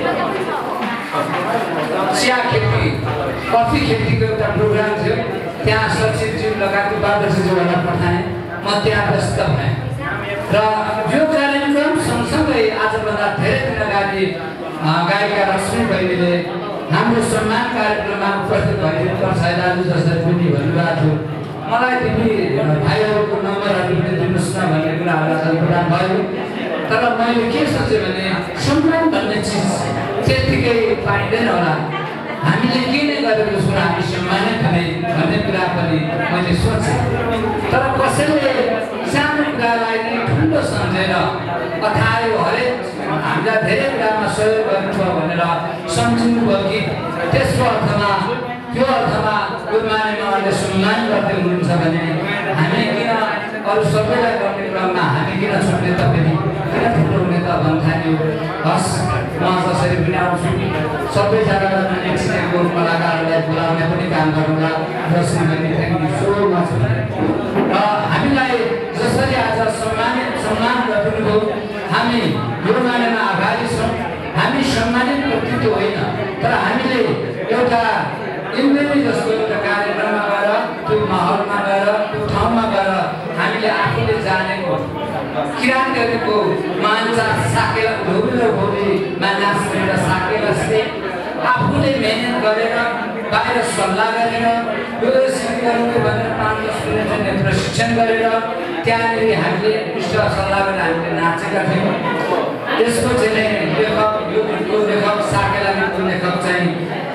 चिया खेती कफी खेतीको एउटा प्रोग्राम थियो, त्यहाँ सचिवज्यू लगायत उपाध्यक्षज्यूहरूलाई पठाएँ। म त्यहाँ व्यस्त भएँ र यो कार्यक्रम सँगसँगै आजभन्दा धेरै दिन अगाडि गायिका रश्मि बहिनीले हाम्रो सम्मान कार्यक्रममा उपस्थित भइदिनुपर्छ दाजु जसरी पनि भन्नुभएको थियो। मलाई तिमी भाइहरूको नम्बरहरू पनि दिनुहोस् न भन्ने कुराहरूलाई प्रदान भयो। तर मैले के सोचेँ भने सम्मान भन्ने चिज त्यत्तिकै पाइँदैन होला, हामीले के नै गरेको छौँ हामी सम्मानित हुने भन्ने कुरा पनि मैले सोचेँ। तर कसैले सानो कुरालाई नै ठुलो सम्झेर अथायो हरेक हामीलाई धेरै कुरामा सहयोग गर्नुभयो भनेर सम्झिनुभयो कि त्यसको अर्थमा त्यो अर्थमा गुरुमानेमाले सम्मान गर्दै हुनुहुन्छ भने हामी किन अरू सबैलाई गर्ने क्रममा हामी किन छुट्ने त फेरि किन ठुलो हुने त भन्थ्यो। हस्, म जसरी पनि आउँछु सबैजनालाई नेक्स्टको कलाकारहरूलाई बोलाउने पनि काम गरौँला जसरी पनि थ्याङ्क यू सो मच। र हामीलाई जसरी आज सम्मानित सम्मान गरिदिनुभयो, हामी गुरुमानेमा आभारी छौँ। हामी सम्मानित व्यक्तित्व होइन, तर हामीले एउटा इन्वेरी जस्तो एउटा कार्यक्रममा गएर त्यो माहौलमा गएर त्यो ठाउँमा गएर हामीले आफूले जानेको किराँतहरूको मान्छा साकेला धोबी र भोलीमा नाच्ने साकेला जस्तै आफूले मेहनत गरेर बाहिर सल्लाह गरेर यो सिक्नु भनेर पाँच दस मिनट चाहिँ प्रशिक्षण गरेर त्यहाँनिर हामीले पृष्ठ सल्लाह गरेर हामीले नाचेका थियौँ। त्यसको चाहिँ लेखक यो गीतको लेखक साकेला गीतको लेखक चाहिँ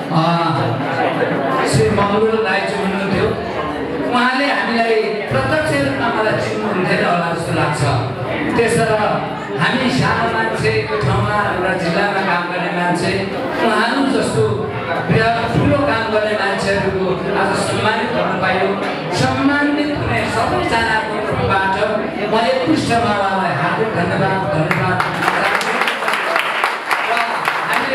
श्री मङ्गल राईजी हुनुहुन्थ्यो। उहाँले हामीलाई प्रत्यक्ष रूपमा मलाई चिन्नुहुन्थेन होला जस्तो लाग्छ। त्यसर हामी सानो मान्छे यो ठाउँमा एउटा जिल्लामा काम गर्ने मान्छे, उहाँहरू जस्तो ठुलो काम गर्ने मान्छेहरूको आज सम्मानित हुन पाइयो। सम्मानित हुने सबैजनाको तर्फबाट म एकपृष्ठमा उहाँलाई हार्दिक धन्यवाद धन्यवाद हामीले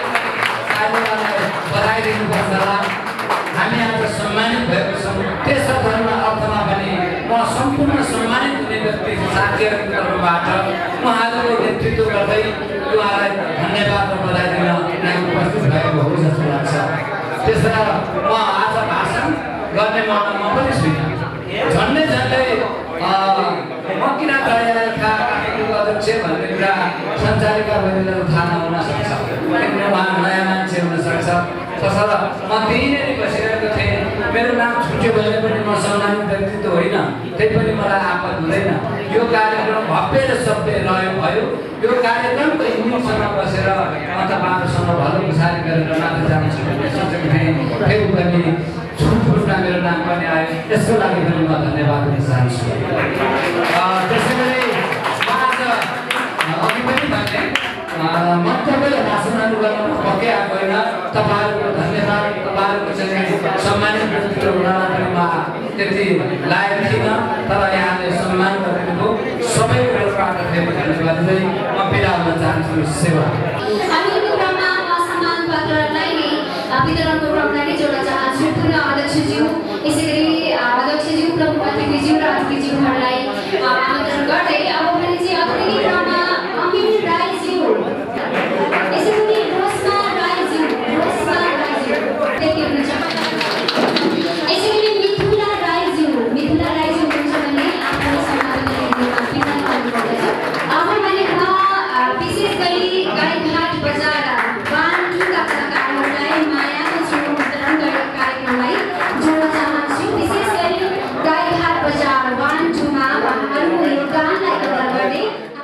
बधाई दिनुपर्छ होला। हामी आज सम्मानित भएको छौँ। त्यस अर्थमा अर्थमा पनि म सम्पूर्ण सम्मानित हुने व्यक्ति साथीहरूको तर्फबाट उहाँहरूको नेतृत्व गर्दै उहाँलाई धन्यवाद र बधाई दिन यहाँ उपस्थित भएको हो जस्तो लाग्छ। त्यसबाट म आज भाषण गर्ने मौका म पनि छुइनँ। झन्डै झन्डै म किराँत राई यायखा काठमाडौँको अध्यक्ष भन्ने कुरा सञ्चालिका बहिनीलाई थाहा नहुन सक्छ, किनभने उहाँ नयाँ मान्छे हुनसक्छ। तसर्थ म त्यहीँनिर बसिरहेको थिएँ। मेरो नाम छुट्यो भने पनि म सम्मानित व्यक्तित्व होइन, त्यही पनि मलाई आपत हुँदैन। यो कार्यक्रम भव्य र सभ्य रह्यो भयो। यो कार्यक्रमको इन्जिनसँग बसेर म तपाईँहरूसँग भलो खुसारी गरेर माथि जान्छु भन्ने सोचेको थिएँ। फेरि पनि छुटफुटमा मेरो नाम पनि आयो, यसको लागि पनि म धन्यवाद दिन चाहन्छु। त्यसै गरी आज अघि पनि भने मन्तव्य भाषणहरू गर्न पक्कै आएको होइन। तपाईँहरूको धन्यवाद, तपाईँहरूको चाहिँ सम्मानित व्यक्तित्व हुनामा पनि म त्यति लायक थिइनँ, तर यहाँले सम्मान गरिदिनुभयो। सबैको तर्फबाट धेरै धन्यवाद दिँदै म बिदा हुन चाहन्छु। सेवा हामी यो क्रममा सम्मान पत्रलाई वितरणको क्रमलाई नै जोड्न चाहन्छु। पूर्ण अध्यक्षज्यू, यसै गरी अध्यक्षज्यू, प्रमुख अतिथिज्यू र अतिथिज्यूहरूलाई आमन्त्रण गर्दै अब भने चाहिँ अतिथि क्रममा अमिर राईज्यू, यसै गरी रोस्मा राईज्यू, रोस्मा राईज्यू देखि हुनुहुन्छ। यसै गरी मिथुला राईज्यू, मिथुला राईज्यू हुनुहुन्छ भने आफ्नो सम्मानना निम्ति विनम्र गर्नुपर्दछ। अब मैले विशेष गरी गाईघाट बजार वान टूका कलाकारहरूलाई मायाको चिनो वितरण गर्ने कार्यक्रमलाई जोड्न चाहन्छु। विशेष गरी गाईघाट बजार वान टूमा उहाँहरूको योगदानलाई कदर गर्ने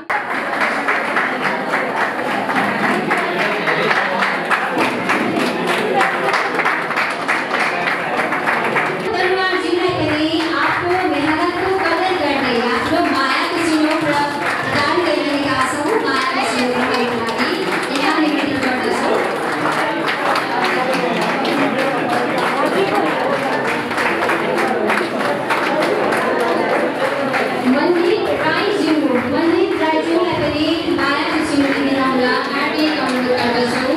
दरबारजीलाई पनि आफ्नो मेहनतको कदर गर्ने आफ्नो मायाको चिनो प्रदान गरिरहेका छौँ। मायाको चिनो प्रदानको लागि यहाँ निवेदन गर्दछौँ। मन्दिर राईज्यू, मन्दिर राईज्यूलाई पनि मायाको चिनो दिलाउन हार्दिक अनुरोध गर्दछौँ।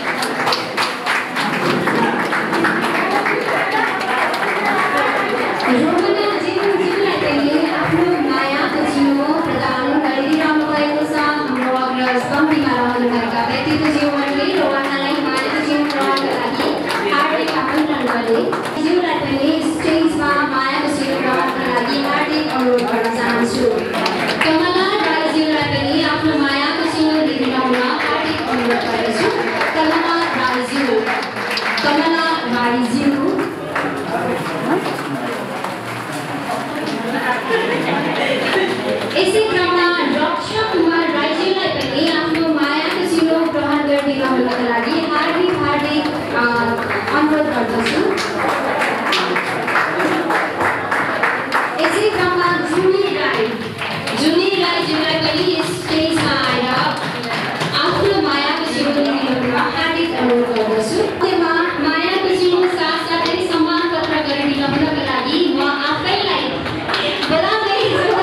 रोमना जिम्जीलाई पनि आफ्नो मायाको चिनो प्रदान गरिदिनु भएको छ। हाम्रो अग्रज पङ्क्तिमा रहनुभएका व्यक्तित्वज्यूहरूले र उहाँलाई मायाको चिनो प्रदानका लागि हार्दिक आमन्त्रण गरे। ज्यूलाई पनि स्टेजमा मायाको चिनो प्रदानका लागि हार्दिक अनुरोध गर्न चाहन्छु। कमला राईज्यूलाई पनि आफ्नो मायाको चिनो दिलाउन हार्दिक अनुरोध गर्दछु। कमला राईज्यू, कमला राईज्यू यसै क्रममा रक्षा कुमार राईज्यूलाई पनि आफ्नो मायाको चिनो ग्रहण गरिदिनुका लागि हार्दिक हार्दिक अनुरोध गर्दछु। यसै क्रममा जुनी राई, जुनी राईज्यूलाई पनि स्टेजमा आएर आफ्नो मायाको चिनो दिनुका हार्दिक अनुरोध गर्दछु। त्यसमा मायाको चिनो साथसाथै सम्मान पत्र गरिदिनुका लागि म आफैलाई बधाई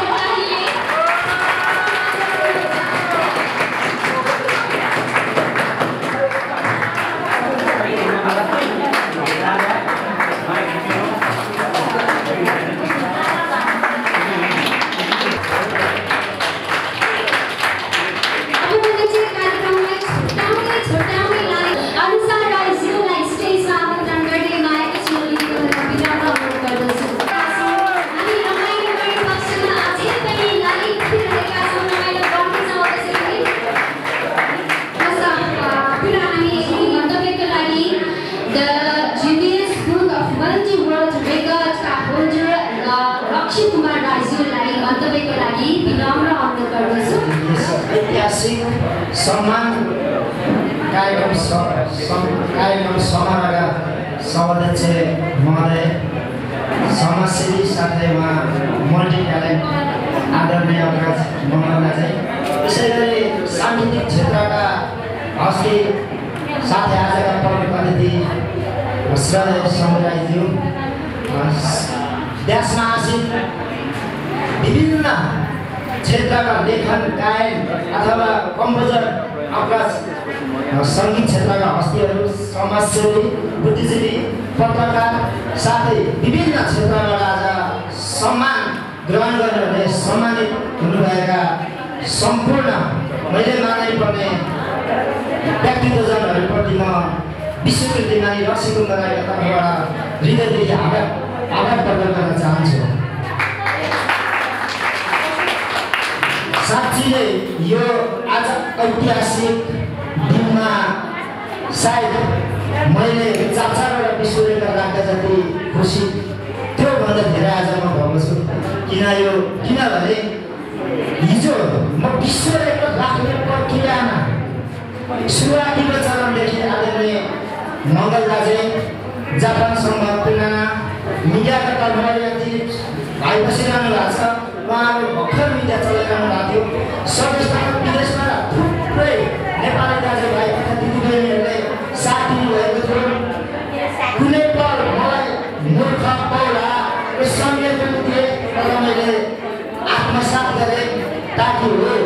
ऐतिहासिक सम्मान कार्यक्रम कार्यक्रम समारोहका सभाध्यक्ष महोदय, समाजसेवी साथै उहाँ मल्टी ट्यालेन्ट आदरणीय अग्रज महोदय चाहिँ, त्यसै गरी साङ्गीतिक क्षेत्रका हस्ती साथै आजका प्रमुख अतिथि श्रद्धेय समुदायज्यू, देशमा आसित विभिन्न क्षेत्रका लेखन, गायन अथवा कम्पोजर, अग्रज सङ्गीत क्षेत्रका हस्तीहरू, समाजसेवी, बुद्धिजीवी, पत्रकार साथै विभिन्न क्षेत्रबाट आज सम्मान ग्रहण गरेर सम्मानित हुनुभएका सम्पूर्ण मैले मानै पर्ने व्यक्तित्वजनहरूप्रति म विश्वकृति मानि रक्सी कुमारका तर्फबाट हृदयदेखि आभार आभार प्रकट गर्न चाहन्छु। साँच्ची नै यो आज ऐतिहासिक दिनमा सायद मैले चारवटा विश्व रेकर्ड राख्दा जति खुसी त्योभन्दा धेरै आज म भएको छु। किन यो किनभने हिजो म विश्व रेकर्ड राख्ने प्रक्रियामा सुरुवातीको चरणदेखि आदरणीय मङ्गल दाजु, जापानसँग तुलना मिडियाका कर्मचारी भाइ बसिरहनु भएको छ। उहाँहरू भर्खर मिडिया चलाइरहनु भएको थियो। स्वदेशमा विदेशमा थुप्रै नेपाली दाजुभाइ तथा दिदीबहिनीहरूले साथ दिनुभएको थियो। कुनै पल मलाई मूर्ख पौडा यो सङ्केत पनि दिए, तर मैले आत्मसात गरेँ ताकि हो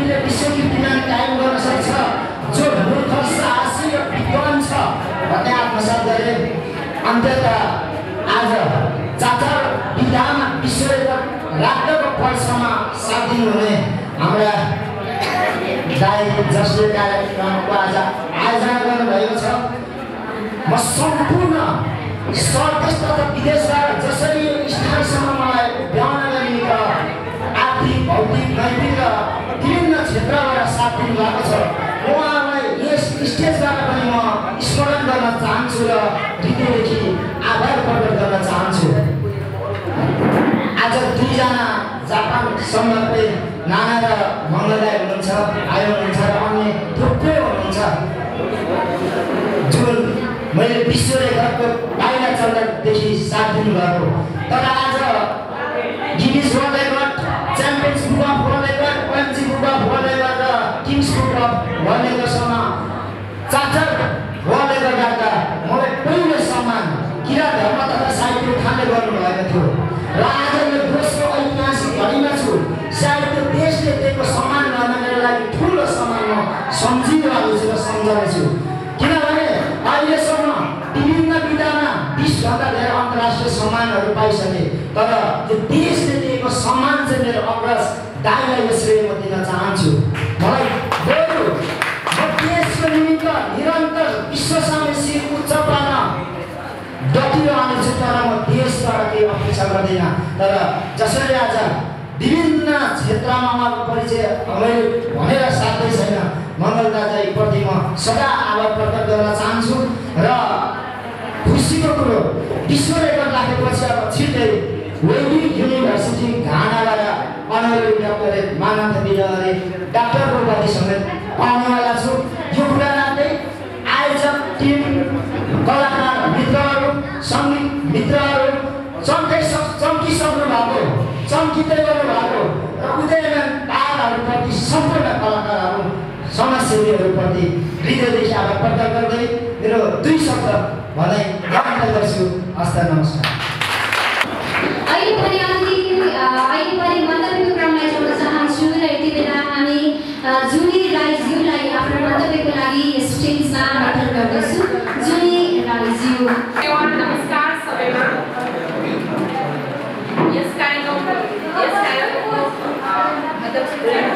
व्यक्तिले विश्व कीर्तिमान कायम गर्न सक्छ, जो मूर्ख साहसी र विद्वान छ भन्ने आत्मसात गरे। अन्ततः आज चाचार विधामा विश्व रेकर्ड राख्नको पक्षमा साथ दिनुहुने हाम्रा दाइ जसले कार्यक्रमको आज आयोजना गर्नुभएको छ, म सम्पूर्ण स्वदेश तथा विदेशबाट जसरी यो स्थानसम्म मलाई भ्याउन गरिन्छ, आर्थिक भौतिक नैतिक र विभिन्न क्षेत्रबाट साथ दिनुभएको छ, उहाँलाई यस स्टेजबाट पनि म स्मरण गर्न चाहन्छु र हृदयदेखि आभार प्रकट गर्न चाहन्छु। आज दुईजना जापान सम्बन्धी नाना र मङ्गलदाय हुनुहुन्छ, आयो हुनुहुन्छ र अन्य थुप्रै हुनुहुन्छ जुन मैले विश्व रेकर्डको बाहिर चल्दादेखि साथ दिनुभएको। तर आज Guinness world record, champions book of world record, OMG book of world record र किङ्स बुक अफ वर्ल्ड रेकर्डसम्म चार्टर वर्ल्ड रेकर्ड राख्दा मलाई पहिलो सम्मान किरा धर्म तथा साहित्य खानले गर्नुभएको थियो र आज यो दोस्रो ऐतिहासिक घडीमा छु। साहित्य देशले दिएको सम्मान गर्न मेरो लागि ठुलो सम्मान म सम्झिरहेको छु र सम्झनेछु, किनभने अहिलेसम्म विभिन्न विधामा बिसभन्दा धेरै अन्तर्राष्ट्रिय सम्मानहरू पाइसके, तर यो देशले दिएको सम्मान चाहिँ मेरो अग्रज दाइलाई यो श्रेय म दिन चाहन्छु। मलाई बरु म देशको निमित्त निरन्तर विश्वसामु शिर उच्च पार्न डटिरहनेछु, तर म देशबाट केही अपेक्षा गर्दिनँ। तर जसरी आज विभिन्न क्षेत्रमा उहाँको परिचय मैले भनेर साध्यै छैन, मङ्गल दाजुप्रति म सदा आभार प्रकट गर्न चाहन्छु र खुसीको कुरो विश्व रेकर्ड राखेपछि अब छिट्टै वेदिक युनिभर्सिटी घानाबाट अनररी डक्टरेट मानन्द बिराले डाक्टरको उपाधि समेत पाउनेवाला छु। यो कुरा राख्दै आयोजक टिम, कलाकार मित्रहरू, सङ्गीत मित्रहरू, चम्कै चम्किसक्नु भएको, चम्किँदै गर्नु भएको र उदयमान ताराहरूप्रति सम्पूर्ण कलाकारहरू, समाजसेवीहरूप्रति हृदयदेखि आभार प्रकट गर्दै मेरो दुई शब्द भनाइ व्यक्त गर्छु। हस्त नमस्कार। अहिले पनि अन्तिम अहिले पनि मन्तव्यको क्रमलाई जोड्न चाहन्छु र यति बेला हामी जुनी राईज्यूलाई आफ्नो मन्तव्यको लागि स्टेजमा आमन्त्रण गर्दछु। जुनी राईज्यू। नमस्कार सबैमा। यस कार्यक्रम यस कार्यक्रमको अध्यक्ष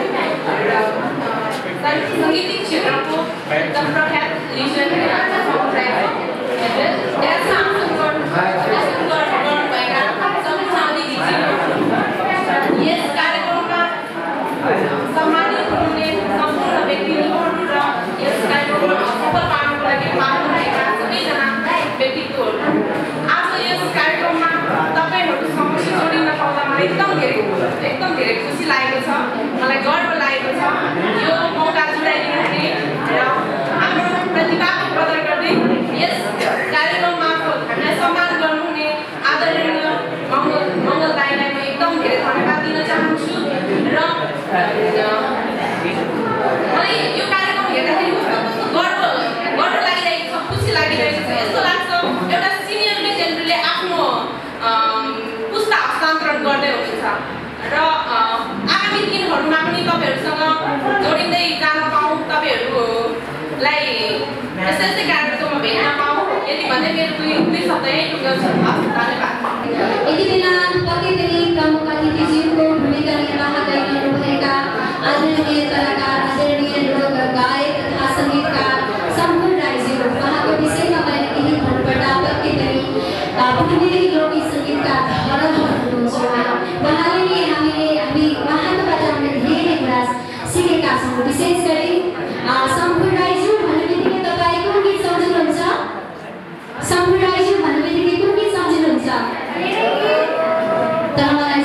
सङ्गीतिक क्षेत्रको एकदम प्रख्यात लिजन यस कार्यक्रममा सम्मानित हुने सम्पूर्ण व्यक्तित्वहरू र यस कार्यक्रममा सफल पार्नको लागि पाल्नु भएका सबैजना व्यक्तित्वहरू, आज यस कार्यक्रममा तपाईँहरू समक्ष जोडिन पाउँदा मलाई एकदम धेरै एकदम धेरै खुसी लागेको छ, मलाई गर्व लागेको छ। यो मौका जुटाइदिनु हुने र हाम्रो प्रतिभाको कदर गर्दै यस कार्यक्रम मार्फत हामीलाई सम्मान गर्नुहुने आदरणीय मङ्गल मङ्गल दाइलाई म एकदम धेरै धन्यवाद दिन चाहन्छु। र मलाई यो कार्यक्रम हेर्दाखेरि कस्तो कस्तो गर्व गर्व लागिरहेको छ, खुसी लागिरहेको छ। यस्तो लाग्छ एउटा सिनियर लेजेन्डले आफ्नो पुस्ता हस्तान्तरण गर्दै हुनुहुन्छ र आगामी दिनहरूमा पनि तपाईँहरूसँग जोडिँदै जान पाऊँ, तपाईँहरूलाई यस्तै यस्तै कार्यक्रममा भेट्न पाऊँ, यति भन्दै मेरो दुई दुई शब्द यही टुङ्गाउँछु। धन्यवाद। यति बेला पक्कै पनि प्रमुख अतिथिज्यूको भूमिका निर्वाह गरिरहनुभएका आदरणीय कलाकार, आदरणीय लोक गायक तथा सङ्गीतकार सम्पूर्ण राईज्यू, उहाँको विषयमा मैले केही भन्नुपर्दा पक्कै पनि पूर्वी लोक सङ्गीतकार धरोहर हुनुहुन्छ। उहाँले नै हामीले हामी उहाँकोबाट हामीले धेरै कुरा सिकेका छौँ। विशेष गरी सम्पूर्ण राईज्यू भन्ने बित्तिकै तपाईँ कुन गीत सम्झिनुहुन्छ? सम्पूर्ण राईज्यू भन्ने बित्तिकै कुन गीत सम्झिनुहुन्छ? तर मलाई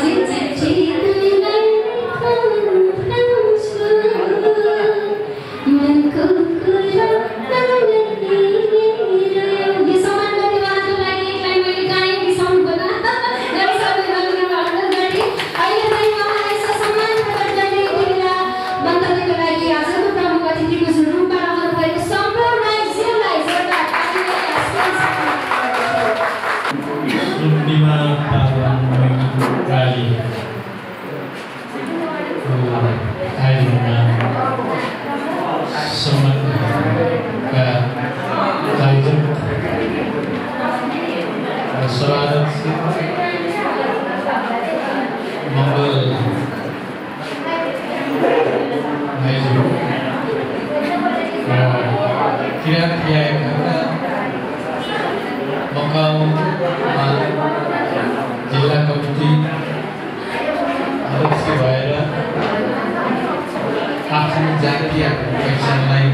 आफ्नो जातीय पहिचानलाई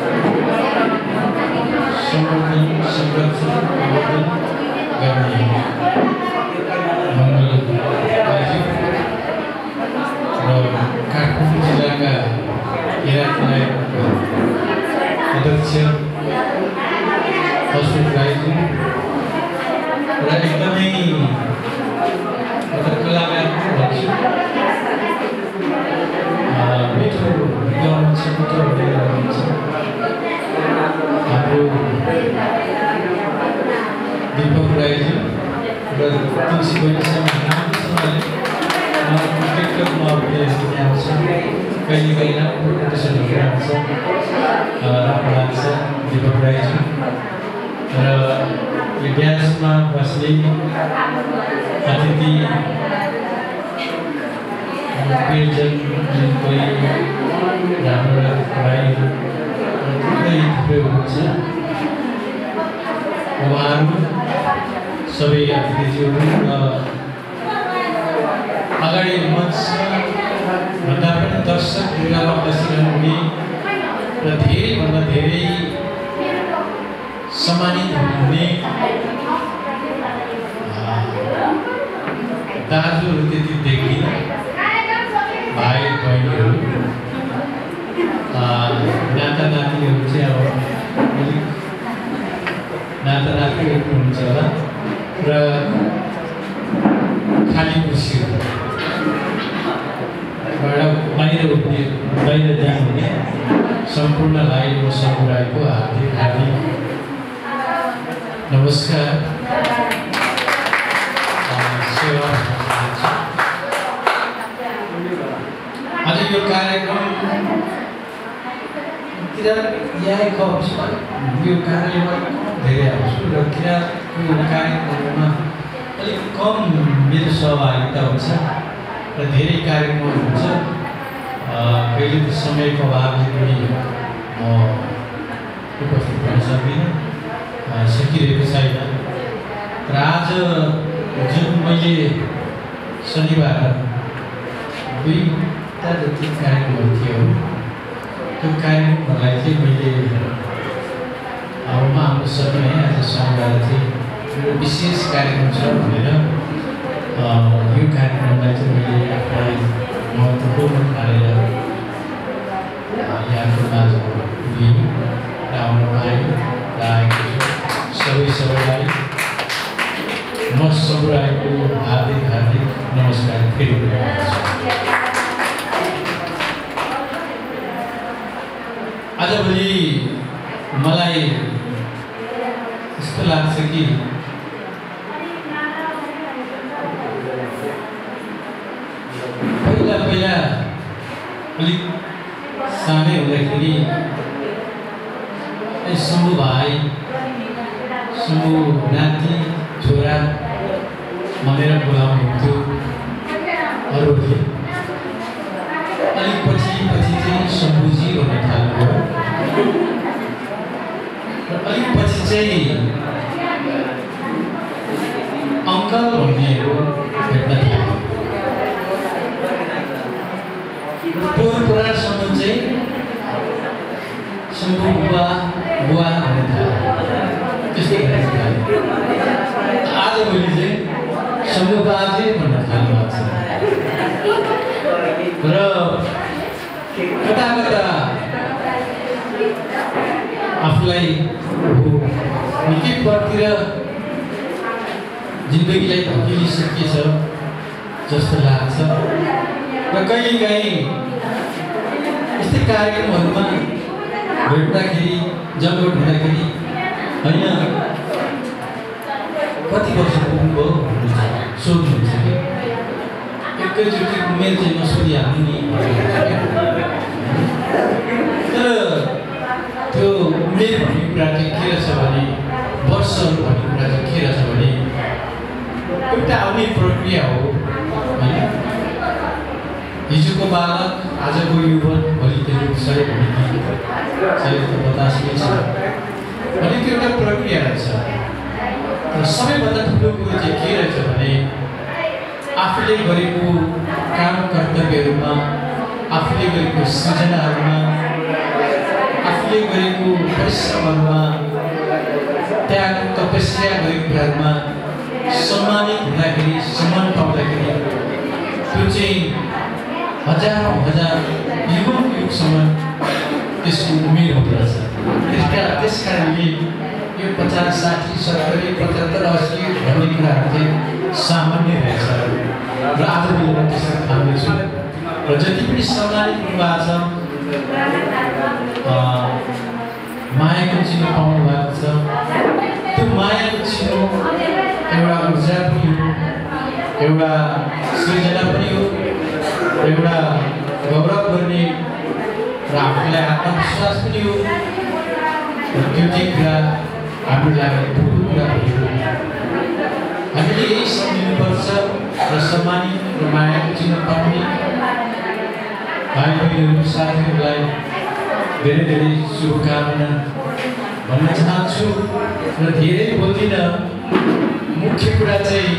संवर्धन संरक्षण प्रवर्धन गर्ने मङ्गल र काठमाडौँ जिल्लाका किराँतलाई अध्यक्ष अशोक राईजी र एकदमै कलाकार भन्छु मिठो गाउनुहुन्छ मिठो हुनुहुन्छ हाम्रो दीपक राईजी र तुलसी बहिनीसँग राम्रोसँगले टिकटकमा आउँछ कहिले कहिले राम्रो कम्पिटिसनहरू राख्छ राम्रो लाग्छ दीपक राईजी र यो ग्यासमा बस्ने अतिथि पेयजल कोही राम्रो राई थुप्रै थुप्रै हुनुहुन्छ उहाँहरू सबै अतिथिज्यूहरू र अगाडि मञ्चभन्दा पनि दर्शक ढुङ्गामा बसिरहनु हुने र धेरैभन्दा धेरै सम्मानित हुनुहुने दाजुहरू त्यति देखिन भाइ बहिनीहरू नाता नातिहरू चाहिँ अब अलिक नाता नातिहरू हुनुहुन्छ होला र खाली कुर्सीहरू बाहिर उठ्ने बाहिर जानुहुने सम्पूर्णलाई म समुदायको हार्दिक हार्दिक नमस्कार सेवा आज यो कार्यक्रम किराँतको यो कार्यक्रममा धेरै आउँछु र किराँतको कार्यक्रममा अलिक कम मेरो सहभागिता हुन्छ र धेरै कार्यक्रमहरू हुन्छ कहिले त समयको अभावले पनि म उपस्थित हुन सक्दिनँ सकिरहेको छैन र आज जुन मैले शनिबार दुईवटा जति कार्यक्रमहरू थियो त्यो कार्यक्रमहरूलाई चाहिँ मैले हाउमा आउन सकिनँ आज शनिबार चाहिँ मेरो विशेष कार्यक्रम छ भनेर यो कार्यक्रमलाई चाहिँ मैले आफूलाई महत्त्वपूर्ण पारेर यहाँको माझमा पुगेँ र आउन पाएँ र आएको छु सबै सबैलाई म समुदायको हार्दिक हार्दिक नमस्कार फेरि आजभोलि मलाई यस्तो लाग्छ कि पहिला पहिला अलिक सानै हुँदाखेरि शम्भु भाइ शम्भु नाति छोरा भनेर बोलाउनुहुन्थ्यो अरूले अलिक पछि पछि चाहिँ शम्भुजी भन्न थाल्नुभयो र अलिक पछि चाहिँ अङ्कल भन्नेहरू भेट्न थाल्यो पोहोरपोहोरसम्म चाहिँ शम्भु बुवा बुवा भन्ने थाल्यो त्यस्तै गरेको थाल्यो आजभोलि चाहिँ शम्भु बाजे भन्न थाल्नु भएको छ र कता कता आफूलाई निकै परतिर जिन्दगीलाई धकिलिसकेछ जस्तो लाग्छ र कहिलेकाहीँ यस्तै कार्यक्रमहरूमा भेट्दाखेरि जमघट हुँदाखेरि होइन कति वर्ष पुग्नुभयो सोध्नुहुन्छ कि एकैचोटि उमेर चाहिँ नसोधिहाल्नु नि तर त्यो उमेर भन्ने कुरा चाहिँ के रहेछ भने वर्षहरू भन्ने कुरा चाहिँ के रहेछ भने एउटा आउने प्रक्रिया हो होइन हिजोको बालक आजको युवा भोलि त्यो सय भने सय बतासमै छ भने त्यो एउटा प्रक्रिया रहेछ र सबैभन्दा ठुलो कुरो चाहिँ के रहेछ भने आफूले गरेको काम कर्तव्यहरूमा आफूले गरेको सृजनाहरूमा आफूले गरेको परिश्रमहरूमा त्याग तपस्या गरेको कुराहरूमा सम्मानित हुँदाखेरि सम्मान पाउँदाखेरि त्यो चाहिँ हजारौँ हजार युग युगसम्म त्यसको उमेर हुँदो रहेछ। त्यसका त्यस कारणले यो पचास साठी सत्तरी पचहत्तर अस्सी भन्ने कुराहरू चाहिँ सामान्य रहेछ र आज म त्यसरी ठान्दैछु र जति पनि सम्मानित हुनुभएको छ मायाको चिनो पाउनु भएको छ त्यो मायाको चिनो एउटा ऊर्जा पनि हो एउटा सृजना पनि हो एउटा गौरव गर्ने र आफूलाई आत्मविश्वास पनि हो त्यो चाहिँ कुरा हाम्रो लागि ठुलो कुरा हो। हामीले यही सम्झिनुपर्छ र सम्मानित र मायाको चिनो पाउने भाइ बहिनीहरू साथीहरूलाई धेरै धेरै शुभकामना भन्न चाहन्छु र धेरै बोल्दिनँ। मुख्य कुरा चाहिँ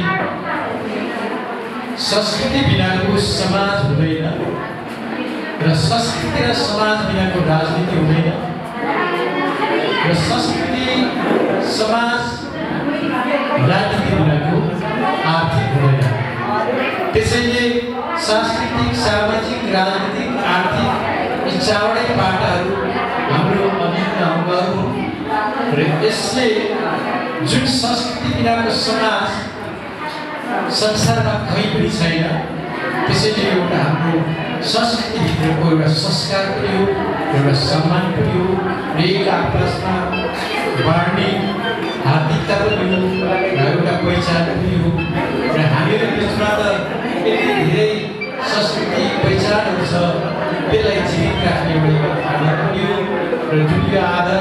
संस्कृति बिनाको समाज हुँदैन र संस्कृति र समाज बिनाको राजनीति हुँदैन र संस्कृति समाज राजनीति बिनाको आर्थिक हुँदैन। त्यसैले सांस्कृतिक सामाजिक राजनीतिक आर्थिक यी चारवटै पाटाहरू हाम्रो अभिन्न अङ्गहरू हुन् र यसले जुन संस्कृति बिनाको समाज संसारमा कहीँ पनि छैन। त्यसैले एउटा हाम्रो संस्कृतिभित्रको एउटा संस्कार पनि हो एउटा सम्मान पनि हो र एक आपसमा बाँड्ने हार्दिकता पनि हो र एउटा पहिचान पनि हो र हामीहरू बिचमा त यति धेरै संस्कृति पहिचानहरू छ त्यसलाई जीवित राख्ने एउटा आधार पनि हो र जुन यो आधार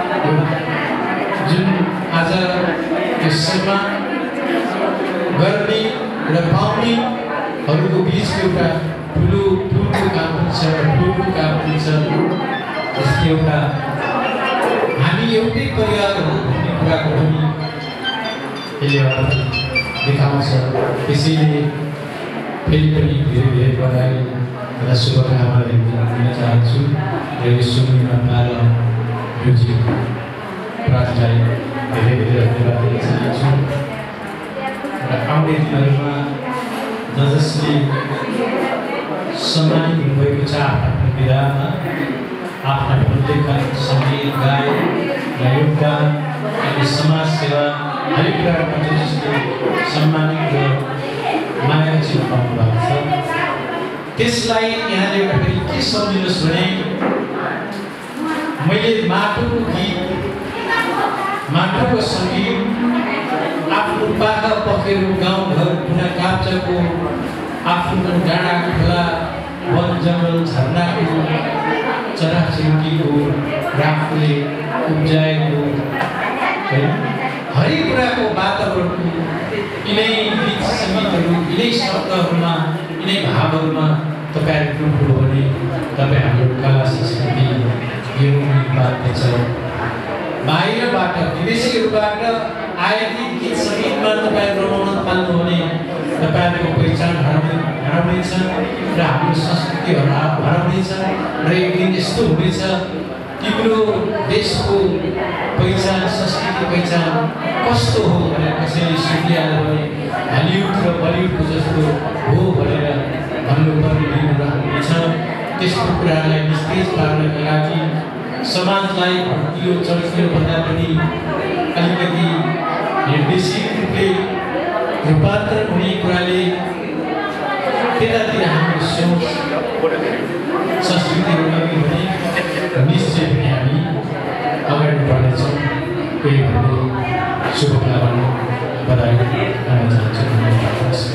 जुन आज यो सम्मान गर्ने र पाउनेहरूको बिचको एउटा ठुलो पुलको काम पनि छ पुलको काम पनि छ। त्यसले एउटा हामी एउटै परिवार हो भन्ने कुराको पनि यसले देखाउँछ। त्यसैले फेरि पनि धेरै धेरै बधाई र शुभकामना दिन चाहन्छु र यो सुनिमा पार म्युजिक प्राजलाई धेरै धेरै धन्यवाद दिन चाहन्छु र आउने दिनहरूमा ज जसले सम्मानित हुनुभएको छ आफ्नो विधामा आफ्ना लेखन सङ्गीत गायन र योगदान अनि समाज सेवा हरेक कुरामा जसले सम्मानित र माया चिनो पाउनु भएको छ त्यसलाई यहाँले एउटा फेरि के सम्झिनुहोस् भने मैले माटोको गीत माटोको सङ्गीत आफ्नो पाखा पखेरु गाउँघर कुना काप्चाको आफ्नो डाँडा खोला वन जङ्गल झरनाको चराचुरुङ्गीको राफले उब्जाएको हरेक कुराको वातावरणको यिनै गीत सङ्गीतहरू यिनै शब्दहरूमा यिनै भावहरूमा तपाईँहरू डुब्नु भने तपाईँ हाम्रो कला संस्कृति यो बाध्य छ। बाहिरबाट विदेशीहरूबाट आएकी गीत सङ्गीतमा तपाईँहरू रमाउन थाल्नु भने तपाईँहरूको पहिचान हराउने हराउनेछ र हाम्रो संस्कृति हरा हराउनेछ र एक दिन यस्तो हुनेछ तिम्रो देशको पहिचान संस्कृति पहिचान कस्तो हो भनेर कसैले सोधिहाल्यो भने हलिउड र बलिउडको जस्तो हो भनेर भन्नुपर्ने हुनेछ। त्यस्तो कुरालाई निस्तेज पार्नका लागि समाजलाई भड्किलो चर्किलो भन्दा पनि अलिकति निर्देशित रूपले रूपान्तरण हुने कुराले त्यतातिर हाम्रो सोच संस्कृतिहरू अघि भने निश्चय पनि हामी अगाडि बढ्नेछौँ। त्यही भन्दै शुभकामना बधाई दिन चाहन्छु।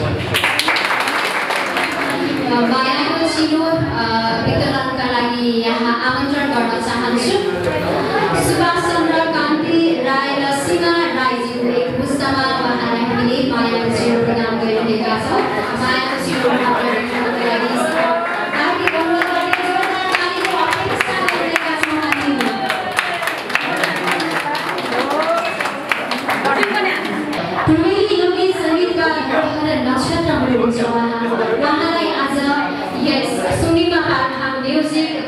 मायाको चिनो वितरणका लागि यहाँ आमन्त्रण गर्न चाहन्छु। सुभाष चन्द्र कान्ति राई र सीमा राईजीको एक पुस्तामा उहाँलाई हामीले मायाको चिनो प्रदान गरिरहेका छौँ। मायाको चिनो प्राप्त गर्नका लागि हार्दिक अनुरोध गर्दै जोरदार तालीको अपेक्षा गरिरहेका छौँ हामी। पूर्वेली लोकगीत सङ्गीतका नक्षत्र हुनुहुन्छ उहाँ। उहाँलाई आज यस सुनिमा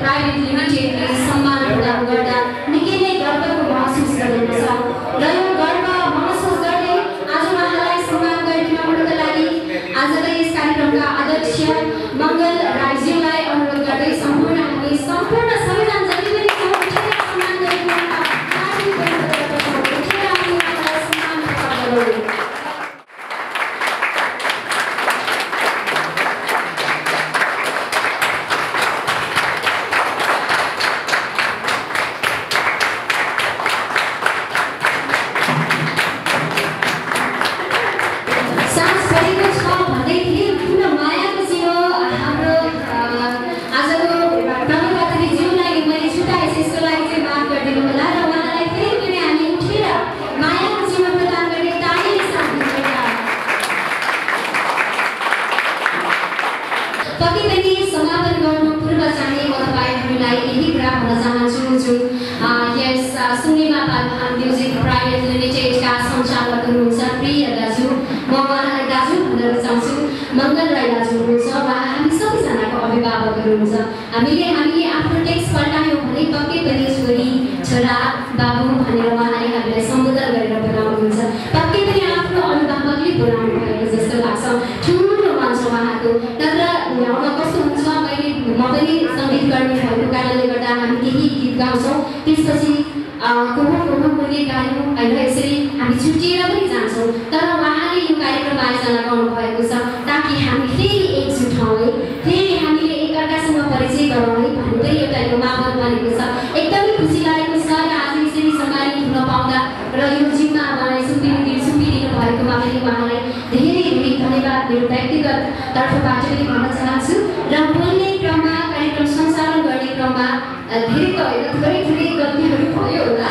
प्राइभेट लिमिटेडले सम्मान प्रदान गर्दा निकै नै गर्वको महसुस गरेको छ र यो गर्व महसुस गर्दै आज उहाँलाई सम्मान गरिदिनका लागि आजका यस कार्यक्रमका अध्यक्ष मङ्गल राईज्यूलाई अनुरोध गर्दै सम्पूर्ण हामी सम्पूर्ण सबैजना जति पनि छौँ उठेर सम्मान गरिदिनका लागि उठेर हामी उहाँलाई सम्मान गर्छौँ। मङ्गल राई दाजु हुनुहुन्छ उहाँ हामी सबैजनाको अभिभावक हुनुहुन्छ। हामीले हामी आफ्नो टेक्स्ट पल्टायौँ भने पक्कै पनि छोरी छोरा बाबु भनेर उहाँले हामीलाई सम्बोधन गरेर बोलाउनुहुन्छ। पक्कै पनि आफ्नो अभिभावकले बोलाउनु भएको जस्तो लाग्छ। ठुलो मन छ उहाँको। तर उहाँ कस्तो हुन्छ मैले म पनि सङ्गीतकर्मी भएको कारणले गर्दा हामी केही गीत गाउँछौँ त्यसपछि कोही कोही कोही गायौँ होइन यसरी हामी छुट्टिएर पनि जान्छौँ। तर उहाँले यो कार्यक्रम आयोजना गर्नुभएको छ ताकि हामी फेरि एकजुट हौँ है फेरि हामीले एकअर्कासँग परिचय गरौँ है भन्ने पनि एउटा यो माहौल बनेको छ। एकदमै खुसी लागेको छ र आज यसरी सम्मानित हुन पाउँदा र यो जिम्मा मलाई सुम्पिदिनु सुम्पिदिनु भएकोमा पनि उहाँलाई धेरै धेरै धन्यवाद मेरो व्यक्तिगत तर्फबाट पनि भन्न चाहन्छु। र बोल्ने क्रममा कार्यक्रम सञ्चालन गर्ने क्रममा धेरै त होइन थोरै थोरै गल्तीहरू भयो होला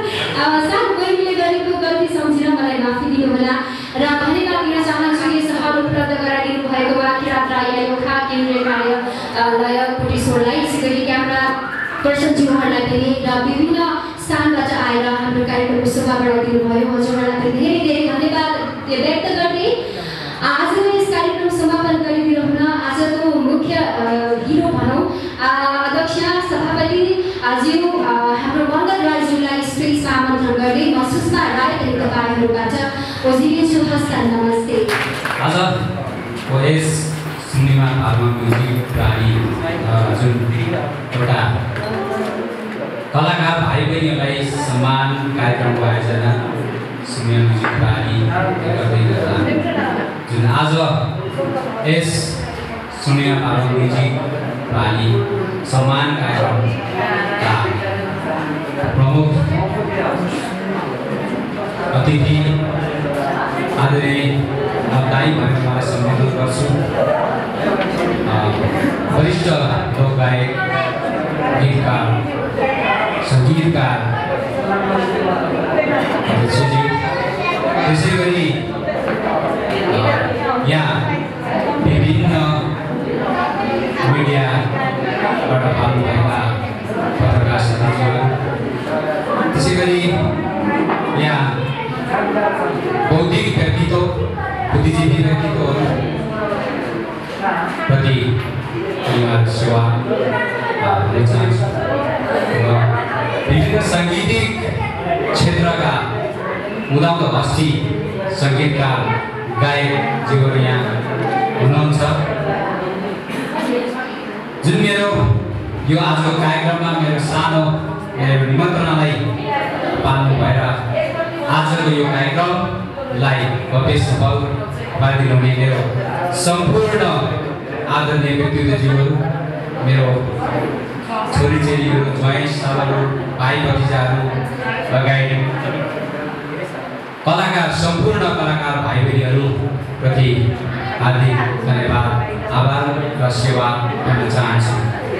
साथ बहिनीले गरेको गल्ती सम्झेर मलाई माफी दिनुहोला र धन्यवाद दिन चाहन्छु यस हल उपलब्ध गराइदिनु भएकोमा किरात राई आयोखा केन्द्रीय कार्यालय कोटेश्वरलाई यसै गरी क्यामेरा पर्सनज्यूहरूलाई पनि र विभिन्न स्थानबाट आएर हाम्रो कार्यक्रमको शोभा बढाइदिनु भयो हजुरहरूलाई पनि धेरै धेरै धन्यवाद व्यक्त गर्दै आजको यस कार्यक्रम समापन गरिदिनु हुन आजको मुख्य हिरो भनौँ अध्यक्ष सभापति ज्यू हाम्रो मङ्गल राईज्यूलाई स्टेजमा आमन्त्रण गर्दै म सुषमा राई अनि तपाईँहरूबाट ओझिलिन्छु हस्त नमस्ते। आजको यस सुनिमा भागमा म्युजिक प्राणी जुन एउटा कलाकार भाइ बहिनीहरूलाई सम्मान कार्यक्रमको आयोजना सुनिमा म्युजिक प्राणी गर्दै गर्दा जुन आज यस सुनिमा भागमा म्युजिक प्राणी सम्मान कार्यक्रमका प्रमुख अतिथि आदरणीय दाई भनेर मलाई सम्बोधन गर्छु वरिष्ठ लोक गायक गीतकार सङ्गीतकार अध्यक्षज्यू त्यसै गरी यहाँ विभिन्न मिडियाबाट पाल्नुभएका पत्रकार साथीहरू त्यसै गरी यहाँ बौद्धिक व्यक्तित्व बुद्धिजीवी व्यक्तित्वहरू प्रति धन्यवाद सेवा दिन चाहन्छु र विभिन्न साङ्गीतिक क्षेत्रका उदाउँदो हस्ती सङ्गीतकार गायक जीवहरू यहाँ हुनुहुन्छ। जुन मेरो यो आजको कार्यक्रममा मेरो सानो मेरो निमन्त्रणालाई पाल्नु भएर आजको यो कार्यक्रमलाई भव्य सफल पारिदिनु हुने मेरो सम्पूर्ण आदरणीय व्यक्तित्वज्यूहरू मेरो छोरीचेलीहरू ज्वाइँ सालहरू भाइ भतिजाहरू लगायत कलाकार सम्पूर्ण कलाकार भाइ बहिनीहरू प्रति हार्दिक धन्यवाद आभार र सेवा गर्न चाहन्छु।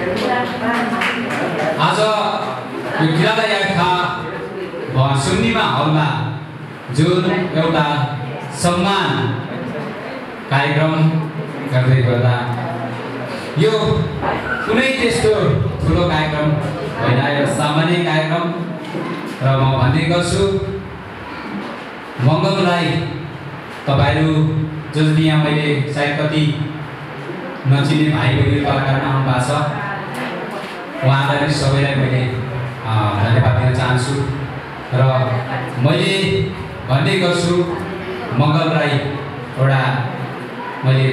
आज यो किराता याखा सुन्नीमा हलमा जुन एउटा सम्मान कार्यक्रम गर्दै गर्दा यो कुनै त्यस्तो ठुलो कार्यक्रम होइन, यो सामान्य कार्यक्रम र म भन्दै गर्छु मङ्गल राई तपाईँहरू जो यहाँ मैले सायद कति नचिने भाइ बहिनी कलाकारमा आउनु भएको छ उहाँलाई पनि सबैलाई मैले धन्यवाद दिन चाहन्छु र मैले भन्ने गर्छु मङ्गल राई एउटा मैले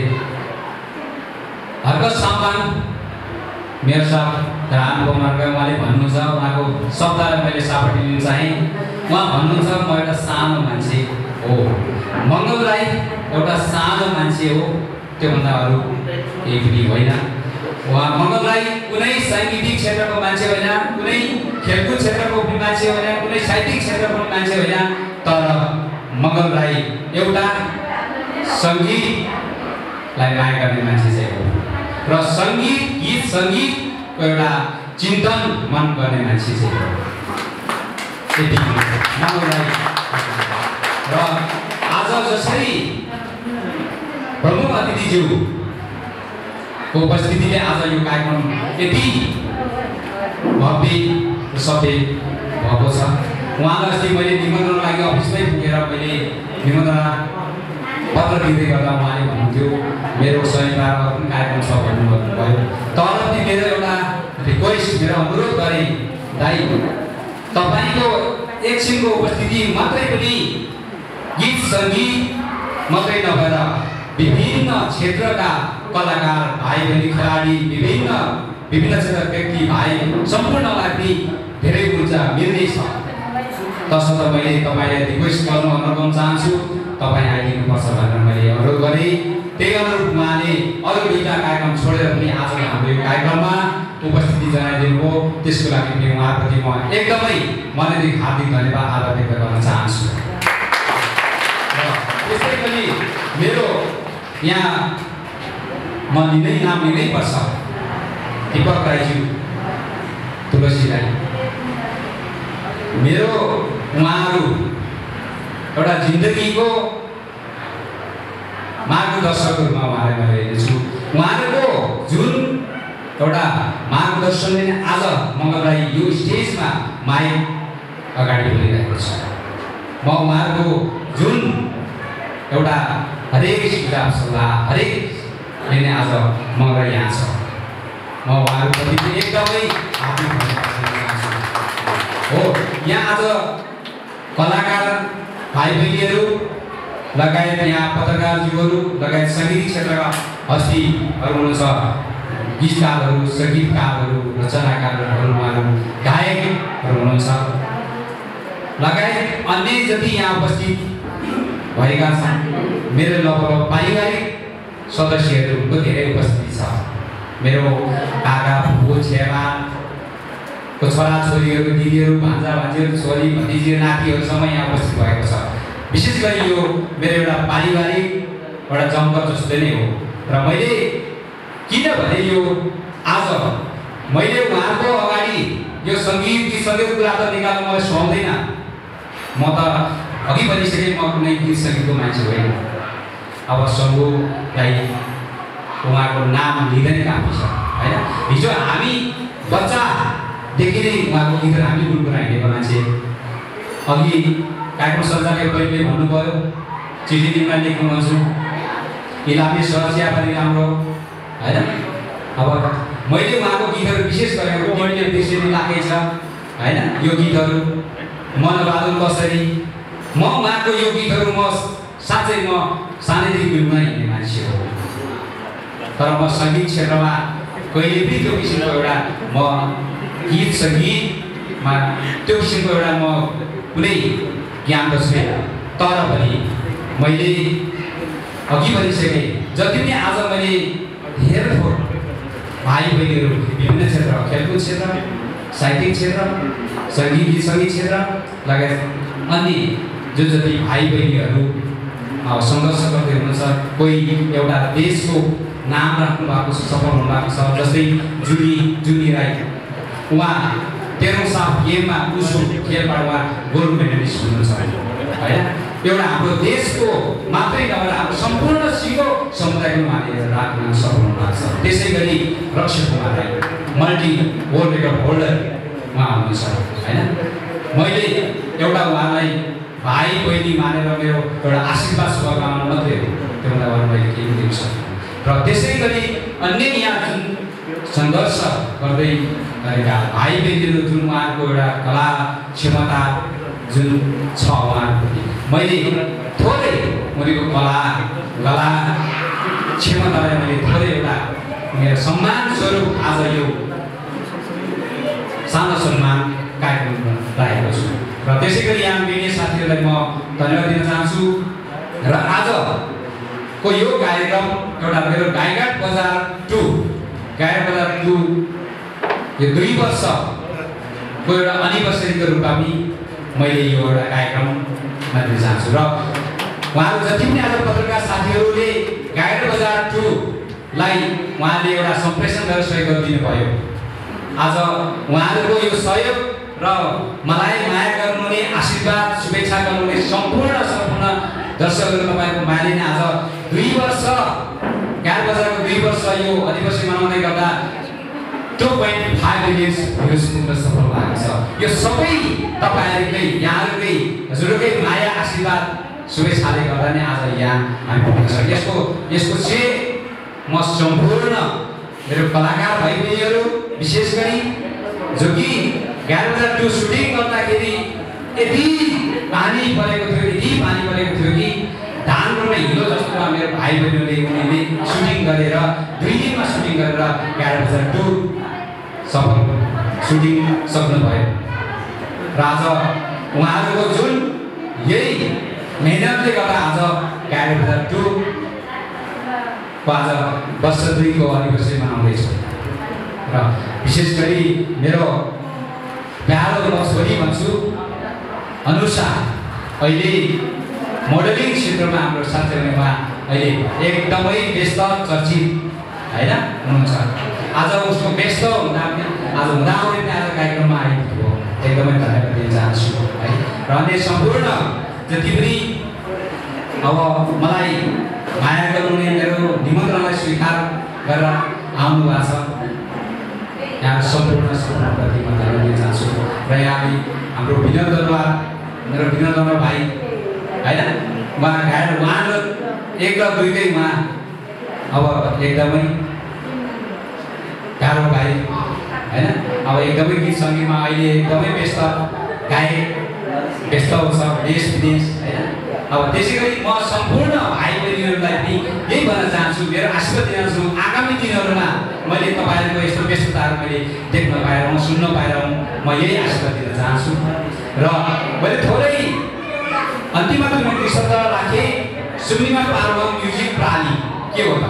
हरकत सम्मान मेयर साहब राम कुमार उहाँले भन्नुहुन्छ उहाँको शब्दलाई मैले सापटी लिन चाहेँ उहाँ भन्नुहुन्छ म एउटा सानो मान्छे हो मङ्गल राई एउटा सानो मान्छे हो त्योभन्दा अरू केही पनि होइन उहाँ मङ्गल राई कुनै साङ्गीतिक क्षेत्रको मान्छे होइन कुनै खेलकुद क्षेत्रको पनि मान्छे होइन कुनै साहित्यिक क्षेत्रको पनि मान्छे होइन तर मङ्गल राई एउटा सङ्गीतलाई माया गर्ने मान्छे चाहिँ हो र सङ्गीत गीत सङ्गीतको एउटा चिन्तन मन गर्ने मान्छे चाहिँ हो यति मङ्गल राई र आज जसरी प्रमुख अतिथिज्यूको उपस्थितिले आज यो कार्यक्रम यति भव्य र सभ्य भएको छ उहाँलाई अस्ति मैले निमन्त्रणको लागि अफिसमै पुगेर मैले निमन्त्रणा पत्र दिँदै गर्दा उहाँले भन्नुहुन्थ्यो मेरो शनिबार पनि कार्यक्रम छ भन्नुभयो तर पनि मेरो एउटा रिक्वेस्ट मेरो अनुरोध गरेँ दाइ तपाईँको एकछिनको उपस्थिति मात्रै पनि गीत सङ्गीत मात्रै नभएर विभिन्न क्षेत्रका कलाकार भाइ बहिनी खेलाडी विभिन्न विभिन्न क्षेत्रका व्यक्ति भाइ सम्पूर्णलाई पनि धेरै ऊर्जा मिल्नेछ तसर्थ मैले तपाईँलाई रिक्वेस्ट गर्नु अनुरोध चाहन्छु तपाईँ आइदिनुपर्छ भनेर मैले अनुरोध गरेँ त्यही अनुरूप उहाँले अरू दुईवटा कार्यक्रम छोडेर पनि आज हाम्रो यो कार्यक्रममा उपस्थिति जनाइदिनु हो त्यसको लागि पनि उहाँप्रति म एकदमै मनैदेखि हार्दिक धन्यवाद आभार व्यक्त गर्न चाहन्छु र त्यसै पनि मेरो यहाँ म लिनै नाम लिनै पर्छ दीपक राईज्यू तुलसी राई मेरो उहाँहरू एउटा जिन्दगीको मार्गदर्शकको रूपमा उहाँलाई मैले हेर्दैछु उहाँहरूको जुन एउटा मार्गदर्शनले आज मङ्गल राई यो स्टेजमा माइक अगाडि बोलिरहेको छ म उहाँहरूको जुन एउटा हरेक सुझाव सल्लाह हरेक लिने आज मङ्गल राई यहाँ छ म उहाँहरूप्रति चाहिँ एकदमै हार्दिक धन्यवाद दिन चाहन्छु हो यहाँ आज कलाकार भाइ बहिनीहरू लगायत यहाँ पत्रकारज्यूहरू लगायत सङ्गीत क्षेत्रका हस्तीहरू हुनुहुन्छ गीतकारहरू सङ्गीतकारहरू रचनाकारहरू उहाँहरू गायकहरू हुनुहुन्छ लगायत अन्य जति यहाँ उपस्थित भएका छन् मेरो लगभग पारिवारिक सदस्यहरूको धेरै उपस्थिति छ मेरो काका फुपू छेमाको छोराछोरीहरू दिदीहरू भान्जा भान्जीहरू छोरी भतिजीहरू नातिहरूसम्म यहाँ उपस्थित भएको छ विशेष गरी यो मेरो एउटा पारिवारिक एउटा जमघट जस्तो नै हो र मैले किनभने यो आज मैले उहाँको अगाडि यो सङ्गीत गीत सङ्गीतको कुरा त निकाल्नु मलाई सुहाउँदैन म त अघि भनिसकेँ म कुनै गीत सङ्गीतको मान्छे होइन अब शम्भु राई उहाँको नाम लिँदै नै काफी छ होइन हिजो हामी बच्चादेखि नै उहाँको गीतहरू हामी गुनगुनाइ हिँडेको मान्छे अघि कार्यक्रम सञ्चालक बहिनीले भन्नुभयो चिठी दिनमा लेख्नु भन्छु इलामी सुरक्षा पनि राम्रो होइन अब मैले उहाँको गीतहरू विशेष गरेको बहिनीले बिर्सिनु लागेछ होइन यो गीतहरू मनबादल कसरी म उहाँको यो गीतहरू म साँच्चै म सानैदेखि गुनगुनाइ हिँड्ने मान्छे हो तर म सङ्गीत क्षेत्रमा कहिले पनि त्यो किसिमको एउटा म गीत सङ्गीतमा त्यो किसिमको एउटा म कुनै ज्ञान त छैन तर पनि मैले अघि भनिसकेँ जति पनि आज मैले धेरै थोर भाइ बहिनीहरू विभिन्न क्षेत्र खेलकुद क्षेत्र साहित्यिक क्षेत्र सङ्गीत गीत सङ्गीत क्षेत्र लगायत अन्य जो जति भाइ बहिनीहरू सङ्घर्ष गर्दै हुनुहुन्छ कोही एउटा देशको नाम राख्नु भएको छ सफल हुनु भएको छ जस्तै जुनी जुनी राई उहाँ तेह्रौँ साल गेममा उसो खेलबाट उहाँ गोल्ड मेडलिस्ट हुनुहुन्छ होइन एउटा हाम्रो देशको मात्रै नभएर हाम्रो सम्पूर्ण सिङ्गो समुदायको उहाँले राख्न सफल हुनु भएको छ त्यसै गरी Rakshak Kumar Rai multi world record holder उहाँ हुनुहुन्छ होइन मैले एउटा उहाँलाई भाइ बहिनी मानेर मेरो एउटा आशीर्वाद शुभकामना मात्रै हो त्योभन्दा अरू मैले केही दिन सक्छु र त्यसै गरी अन्य यहाँ जुन सङ्घर्ष गर्दै गरेका भाइ बहिनीहरू जुन उहाँहरूको एउटा कला क्षमता जुन छ उहाँहरूप्रति मैले थोरै उनीहरूको कला कला क्षमतालाई मैले थोरै एउटा मेरो सम्मान स्वरूप आज यो सानो सम्मान कार्यक्रम राखेको छु र त्यसै गरी यहाँ मिडिया साथीहरूलाई म धन्यवाद दिन चाहन्छु र आजको यो कार्यक्रम एउटा मेरो गाईघाट बजार टू गाईघाट बजार टू यो दुई वर्षको एउटा एनिभर्सरीको रूपमा पनि मैले यो एउटा कार्यक्रममा दिन चाहन्छु र उहाँहरू जति पनि आज पत्रकार साथीहरूले गाईघाट बजार टूलाई उहाँले एउटा सम्प्रेषण गरेर सहयोग गरिदिनु भयो आज उहाँहरूको यो सहयोग र मलाई माया गर्नुहुने आशीर्वाद शुभेच्छा गर्नुहुने सम्पूर्ण सम्पूर्ण दर्शकहरू तपाईँको मायाले नै आज दुई वर्ष गाईघाट बजारको दुई वर्ष यो एनिभर्सरी मनाउँदै गर्दा two point five million views पुग्न सफल भएको छ यो सबै तपाईँहरूकै यहाँहरूकै हजुरकै माया आशीर्वाद शुभेच्छाले गर्दा नै आज यहाँ हामी पुग्न सक्छौँ यसको यसको श्रेय म सम्पूर्ण मेरो कलाकार भाइ बहिनीहरू विशेष गरी जो कि गाईघाट बजार टू सुटिङ गर्दाखेरि यति पानी परेको थियो यति पानी परेको थियो कि धानको हिलो जस्तो मेरो भाइ बहिनीहरूले उनीहरूले सुटिङ गरेर दुई दिनमा सुटिङ गरेर गाईघाट बजार टू सफल सुटिङ सक्नुभयो र आज उहाँहरूको जुन यही मेहनतले गर्दा आज गाईघाट बजार टू को आज वर्ष दुईको एनिभर्सरी मनाउँदैछु र विशेष गरी मेरो प्यारो म छोरी भन्छु अनुषा अहिले मोडलिङ क्षेत्रमा हाम्रो साथीहरूमा अहिले एकदमै व्यस्त चर्चित होइन हुनुहुन्छ आज उसको व्यस्त हुँदा पनि आज हुँदाहुँदै पनि आज कार्यक्रममा आइपुग्यो एकदमै धन्यवाद दिन चाहन्छु है र अन्य सम्पूर्ण जति पनि अब मलाई माया गर्नुहुने मेरो निमन्त्रणालाई स्वीकार गरेर आउनु भएको छ यहाँ सम्पूर्ण सम्पूर्णप्रति म धन्यवाद दिन चाहन्छु र यहाँ हाम्रो विनोद दरबार मेरो विनोद दरबार भाइ होइन उहाँ गाएर उहाँ र एक र दुईकै उहाँ अब एकदमै गाह्रो भाइ होइन अब एकदमै गीत सङ्गीतमा अहिले एकदमै व्यस्त गायक व्यस्त हुन्छ देश विदेश होइन अब त्यसै गरी म सम्पूर्ण भाइ बहिनीहरूलाई पनि यही भन्न चाहन्छु मेरो आशीर्वाद दिन चाहन्छु आगामी दिनहरूमा मैले तपाईँहरूको यस्तो व्यस्तताहरू मैले देख्न पाएर सुन्न पाएर म यही आशीर्वाद दिन चाहन्छु र मैले थोरै अन्तिममा दुई शब्द राखेँ सुन्निमा पार्व म्युजिक प्राली के हो त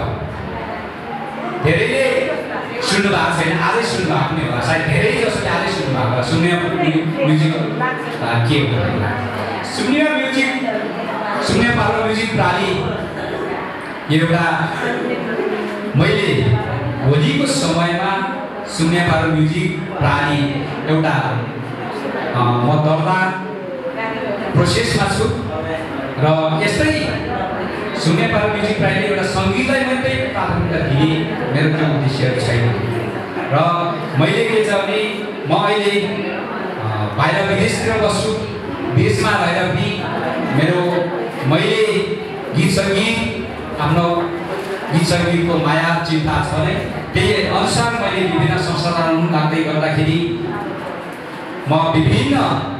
धेरैले सुन्नु भएको छैन आजै सुन्नु भएको नै होला सायद धेरै जसोले आजै सुन्नु भएको होला सुन्निमा म्युजिक के हो सुन्निमा म्युजिक सुन्निमा पार्व म्युजिक प्राली एउटा मैले होलीको समयमा सुन्निमा पार्व म्युजिक प्राली एउटा म दर्ता प्रोसेसमा छु र यस्तै सुन्ने पार्व म्युजिक प्राली एउटा सङ्गीतलाई मात्रै प्राथमिकता दिने मेरो त्यो उद्देश्यहरू छैन र मैले के छ भने म अहिले बाहिर विदेशतिर बस्छु विदेशमा रहेर पनि मेरो मैले गीत सङ्गीत आफ्नो गीत सङ्गीतको माया चिन्ता छ भने त्यही अनुसार मैले विभिन्न संस्थाहरू लाग्दै गर्दाखेरि म विभिन्न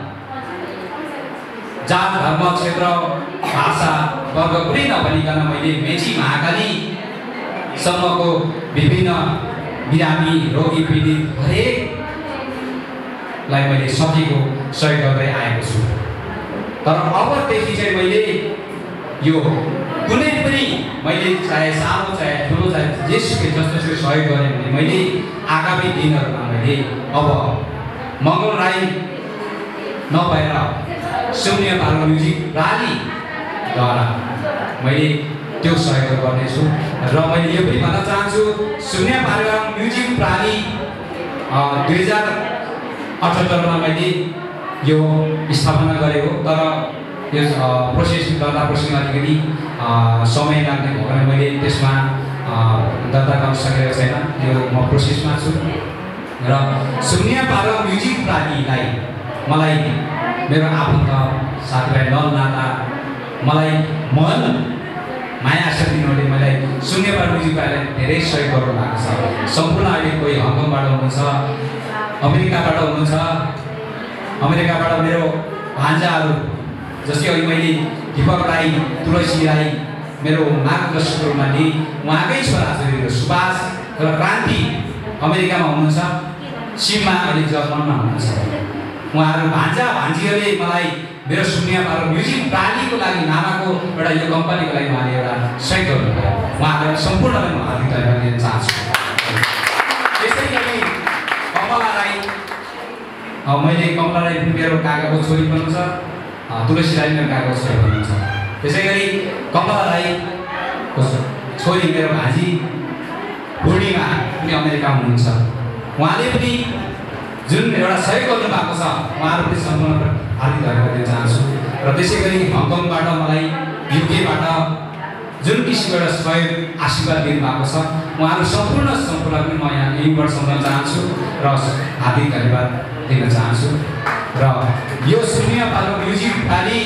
जात धर्म क्षेत्र भाषा वर्ग कुनै नभनिकन मैले मेची महाकालीसम्मको विभिन्न बिरामी रोगी पीडित हरेकलाई मैले सकेको सहयोग गर्दै आएको छु तर अबदेखि चाहिँ मैले यो कुनै पनि मैले चाहे सानो चाहे ठुलो चाहे जेसुकै जस्तो सहयोग गरेँ भने मैले आगामी दिनहरूमा मैले अब मङ्गल राई नभएर सुन्निमा पार्व म्युजिक प्रालीद्वारा मैले त्यो सहयोग गर्नेछु र मैले यो पनि भन्न चाहन्छु सुन्निमा पार्व म्युजिक प्राली दुई हजार अठहत्तरमा मैले यो स्थापना गरेको तर यो प्रोसेस दर्ता प्रोसेसमा अलिकति समय लाग्ने भयो भने मैले त्यसमा दर्ता गर्न सकेको छैन यो म प्रोसेसमा छु र सुन्निमा पार्व म्युजिक प्रालीलाई मलाई मेरो आफन्त साथीभाइ नल नाता मलाई मन माया शक्तिहरूले मलाई सुन्ने पार्व म्युजिक प्रालीलाई धेरै सहयोग गर्नु भएको छ सम्पूर्ण अहिले कोही हङकङबाट हुनुहुन्छ अमेरिकाबाट हुनुहुन्छ, अमेरिकाबाट मेरो भान्जाहरू जस्तै अहिले मैले दीपक राई, तुलसी राई मेरो मार्गदर्शक रूपमा लिएँ। उहाँकै छोराछोरीहरू सुभाष र क्रान्ति अमेरिकामा हुनुहुन्छ, सिममा अहिले जर्मनमा हुनुहुन्छ। उहाँहरू भान्जा भान्जीहरूले मलाई मेरो शून्य पारो म्युजिक प्रालीको लागि नामाको एउटा यो कम्पनीको लागि उहाँले एउटा सहयोग गर्नुभयो। उहाँहरूलाई सम्पूर्णलाई म हार्दिक धन्यवाद दिन चाहन्छु। त्यसै गरी कमला राई, मैले कमला राई मेरो काकाको छोरी हुनुहुन्छ, तुलसी राई मेरो काकाको छोरी हुनुहुन्छ। त्यसै गरी कमला राईको छोरी मेरो भान्जी पूर्णिमा पनि अमेरिकामा हुनुहुन्छ। उहाँले पनि जुन एउटा सहयोग गर्नुभएको छ उहाँहरूप्रति सम्पूर्ण हार्दिक धन्यवाद दिन चाहन्छु। र त्यसै गरी हङकङबाट मलाई युकेबाट जुन किसिमको एउटा सहयोग आशीर्वाद दिनुभएको छ उहाँहरू सम्पूर्ण सम्पूर्ण पनि म यहाँ यहीँबाट सम्झाउन चाहन्छु र हार्दिक धन्यवाद दिन चाहन्छु। र यो शून्य पालो म्युजिक भ्याली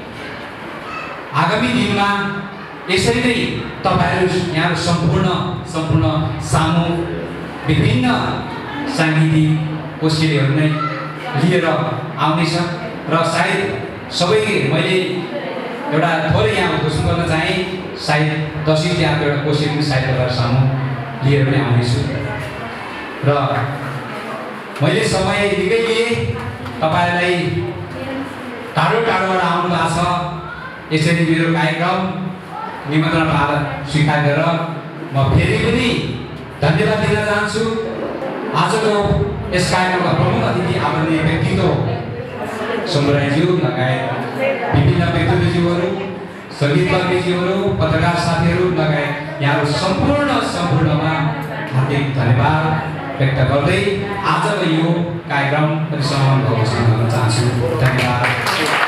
आगामी दिनमा यसरी नै तपाईँहरू यहाँ सम्पूर्ण सम्पूर्ण सामु विभिन्न साङ्गीतिक कोसेलीहरू नै लिएर आउनेछ। र सायद सबै मैले एउटा थोरै यहाँ घोषणा गर्न चाहेँ, सायद दसैँ तिहारको एउटा कोसेली पनि सायद तपाईँहरू सामु लिएर पनि आउनेछु। र मैले समय निकै लिएँ, तपाईँहरूलाई टाढो टाढोबाट आउनु भएको छ, यसरी मेरो कार्यक्रम निमन्त्रण पाएर स्वीकार गरेर म फेरि पनि धन्यवाद दिन चाहन्छु। आजको यस कार्यक्रमका प्रमुख अतिथि आदरणीय व्यक्तित्व समुदायज्यू लगायत विभिन्न व्यक्तित्वज्यूहरू, सङ्गीतकर्मीज्यूहरू, पत्रकार साथीहरू लगायत यहाँहरू सम्पूर्ण सम्पूर्णमा हार्दिक धन्यवाद व्यक्त गर्दै आजको यो कार्यक्रम पनि समापन भएको गर्न चाहन्छु। धन्यवाद।